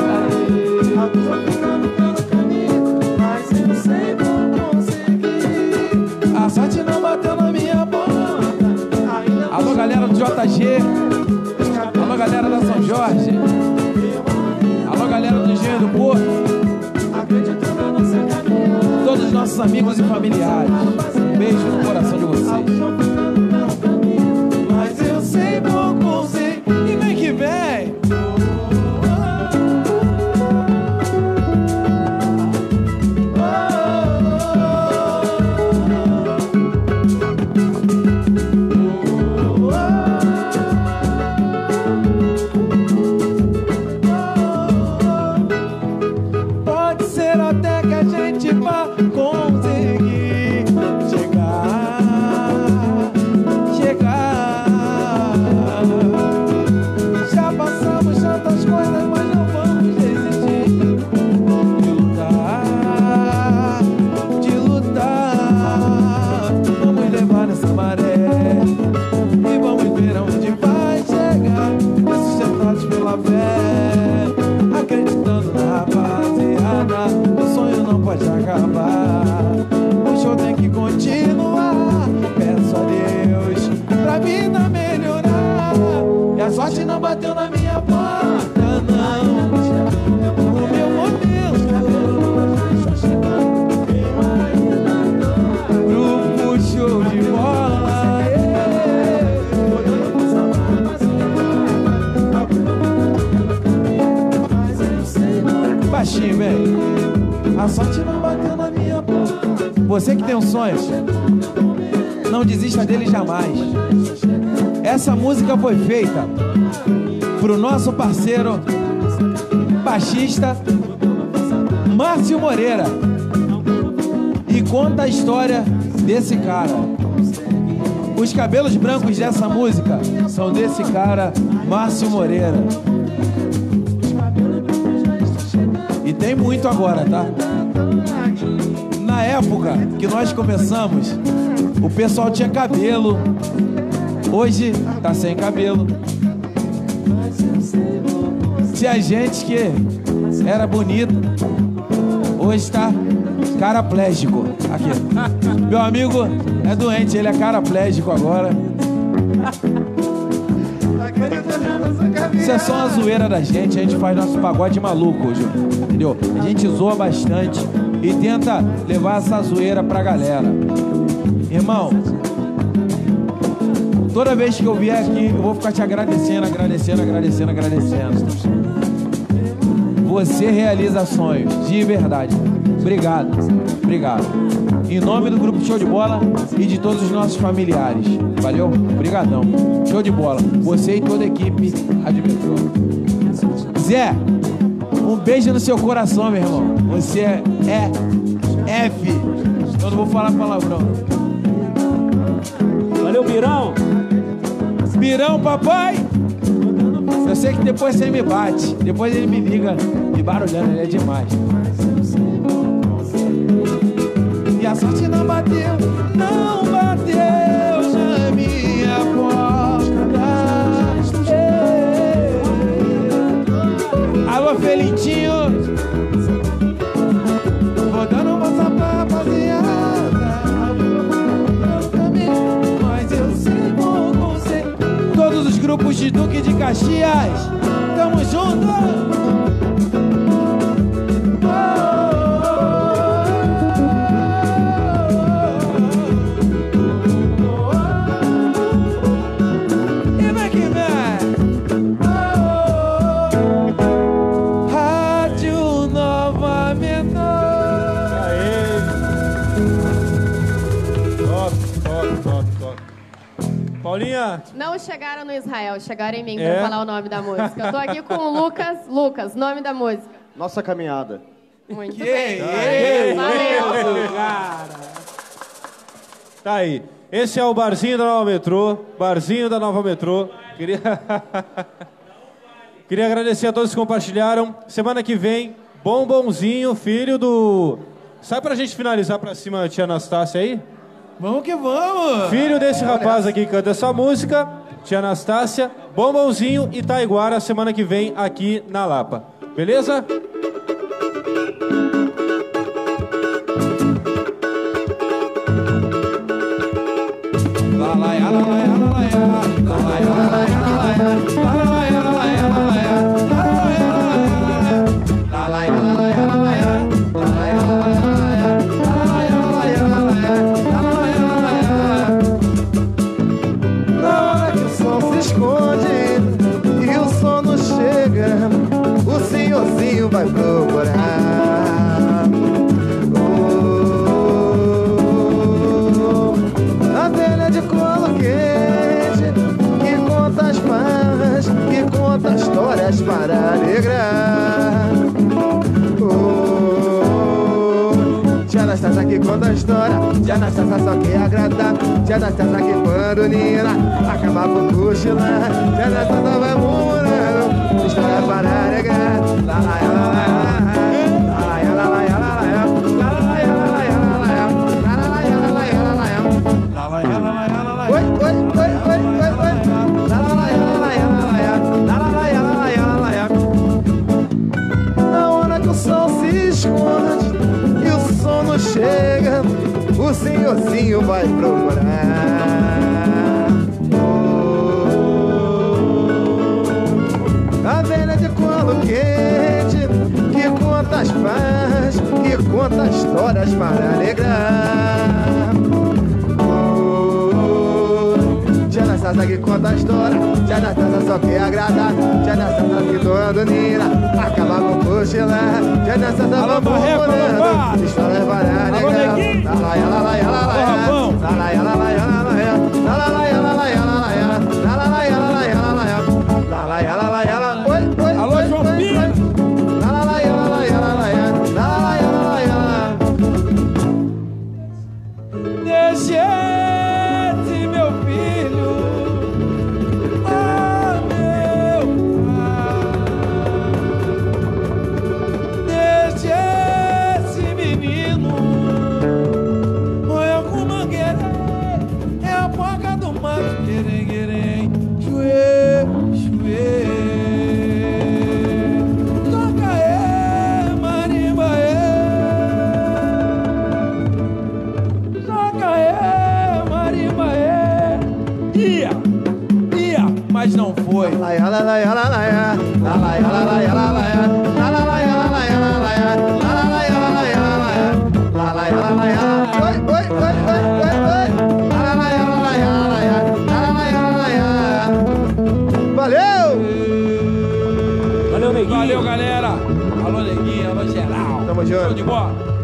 Mas eu sei vou conseguir. A sorte não bateu na minha porta. Alô, galera do JG. Alô, galera da São Jorge. Alô, galera do Engenho do Porto. Todos os nossos amigos e familiares. Um beijo no coração de vocês. Mas eu sei vou conseguir. E vem que vem. Acreditando na rapaziada, o sonho não pode acabar. O show tem que continuar. Peço a Deus pra vida melhorar. E a sorte não bateu na minha porta, não. O meu momento. Grupo show de bola. Baixinho, velho. A sorte não bateu na minha porta. Você que tem um sonho, não desista dele jamais. Essa música foi feita pro nosso parceiro baixista Márcio Moreira e conta a história desse cara. Os cabelos brancos dessa música são desse cara, Márcio Moreira. E tem muito agora, tá? Na época que nós começamos, o pessoal tinha cabelo. Hoje tá sem cabelo. Tinha gente que era bonita. Hoje tá caraplégico. Aqui. Meu amigo é doente, ele é caraplégico agora. Isso é só uma zoeira da gente. A gente faz nosso pagode maluco hoje, entendeu? A gente zoa bastante e tenta levar essa zoeira pra galera. Irmão, toda vez que eu vier aqui, eu vou ficar te agradecendo. Você realiza sonhos, de verdade. Obrigado. Em nome do Grupo Show de Bola e de todos os nossos familiares. Valeu? Obrigadão. Show de bola. Você e toda a equipe Admetrô. Zé, um beijo no seu coração, meu irmão. Você é F. Eu não vou falar palavrão. Valeu, Birão. Birão, papai. Eu sei que depois você me bate. Depois ele me liga me barulhando, ele é demais. E a sorte não bateu na minha porta. Alô, Felintinho. Vou dando uma moça pra rapaziada. Mas eu sei vou conseguir. Todos os grupos de Duque de Caxias, tamo junto. Paulinha. Não chegaram no Israel, chegaram em mim pra falar o nome da música. Eu tô aqui com o Lucas. Lucas, nome da música. Nossa Caminhada. Muito bem. Valeu. Cara. Tá aí. Esse é o Barzinho da Nova Metrô. Barzinho da Nova Metrô. Queria... Queria agradecer a todos que compartilharam. Semana que vem, Bombonzinho, filho do... Sai pra gente finalizar pra cima, tia Anastácia aí? Vamos que vamos! Filho desse rapaz aqui que canta essa música, tia Anastácia, Bombonzinho e Taiguara, semana que vem aqui na Lapa. Beleza? Vai procurar a velha de colo quente que conta as farras, que conta histórias para alegrar. Tia Anastácia que conta a história, tia Anastácia só quer agradar. Tia Anastácia que quando Nina acabar por cochilar, tia Anastácia vai murmurando história para alegrar. Na hora que o sol se esconde e o sono chega, o senhorzinho vai procurar. A velha de colo quente que conta as farras, que conta histórias para alegrar. Tia Anastácia que conta a história, tia Anastácia só quer agradar. Tia Anastácia que doando Nina acaba com cochilar. Tia Anastácia vai murmurando histórias para alegrar. Alô, João Pinho! Deixe esse meu filho, ah, meu pai. Deixe esse menino, olha com mangueira, é a boca do mato, querem, chuê, chuê. Toca marimba, toca marimba, ia, mas não foi. Valeu! Valeu, neguinho. Valeu, galera. Alô, neguinho, alô, geral. Tamo junto. Show de bola.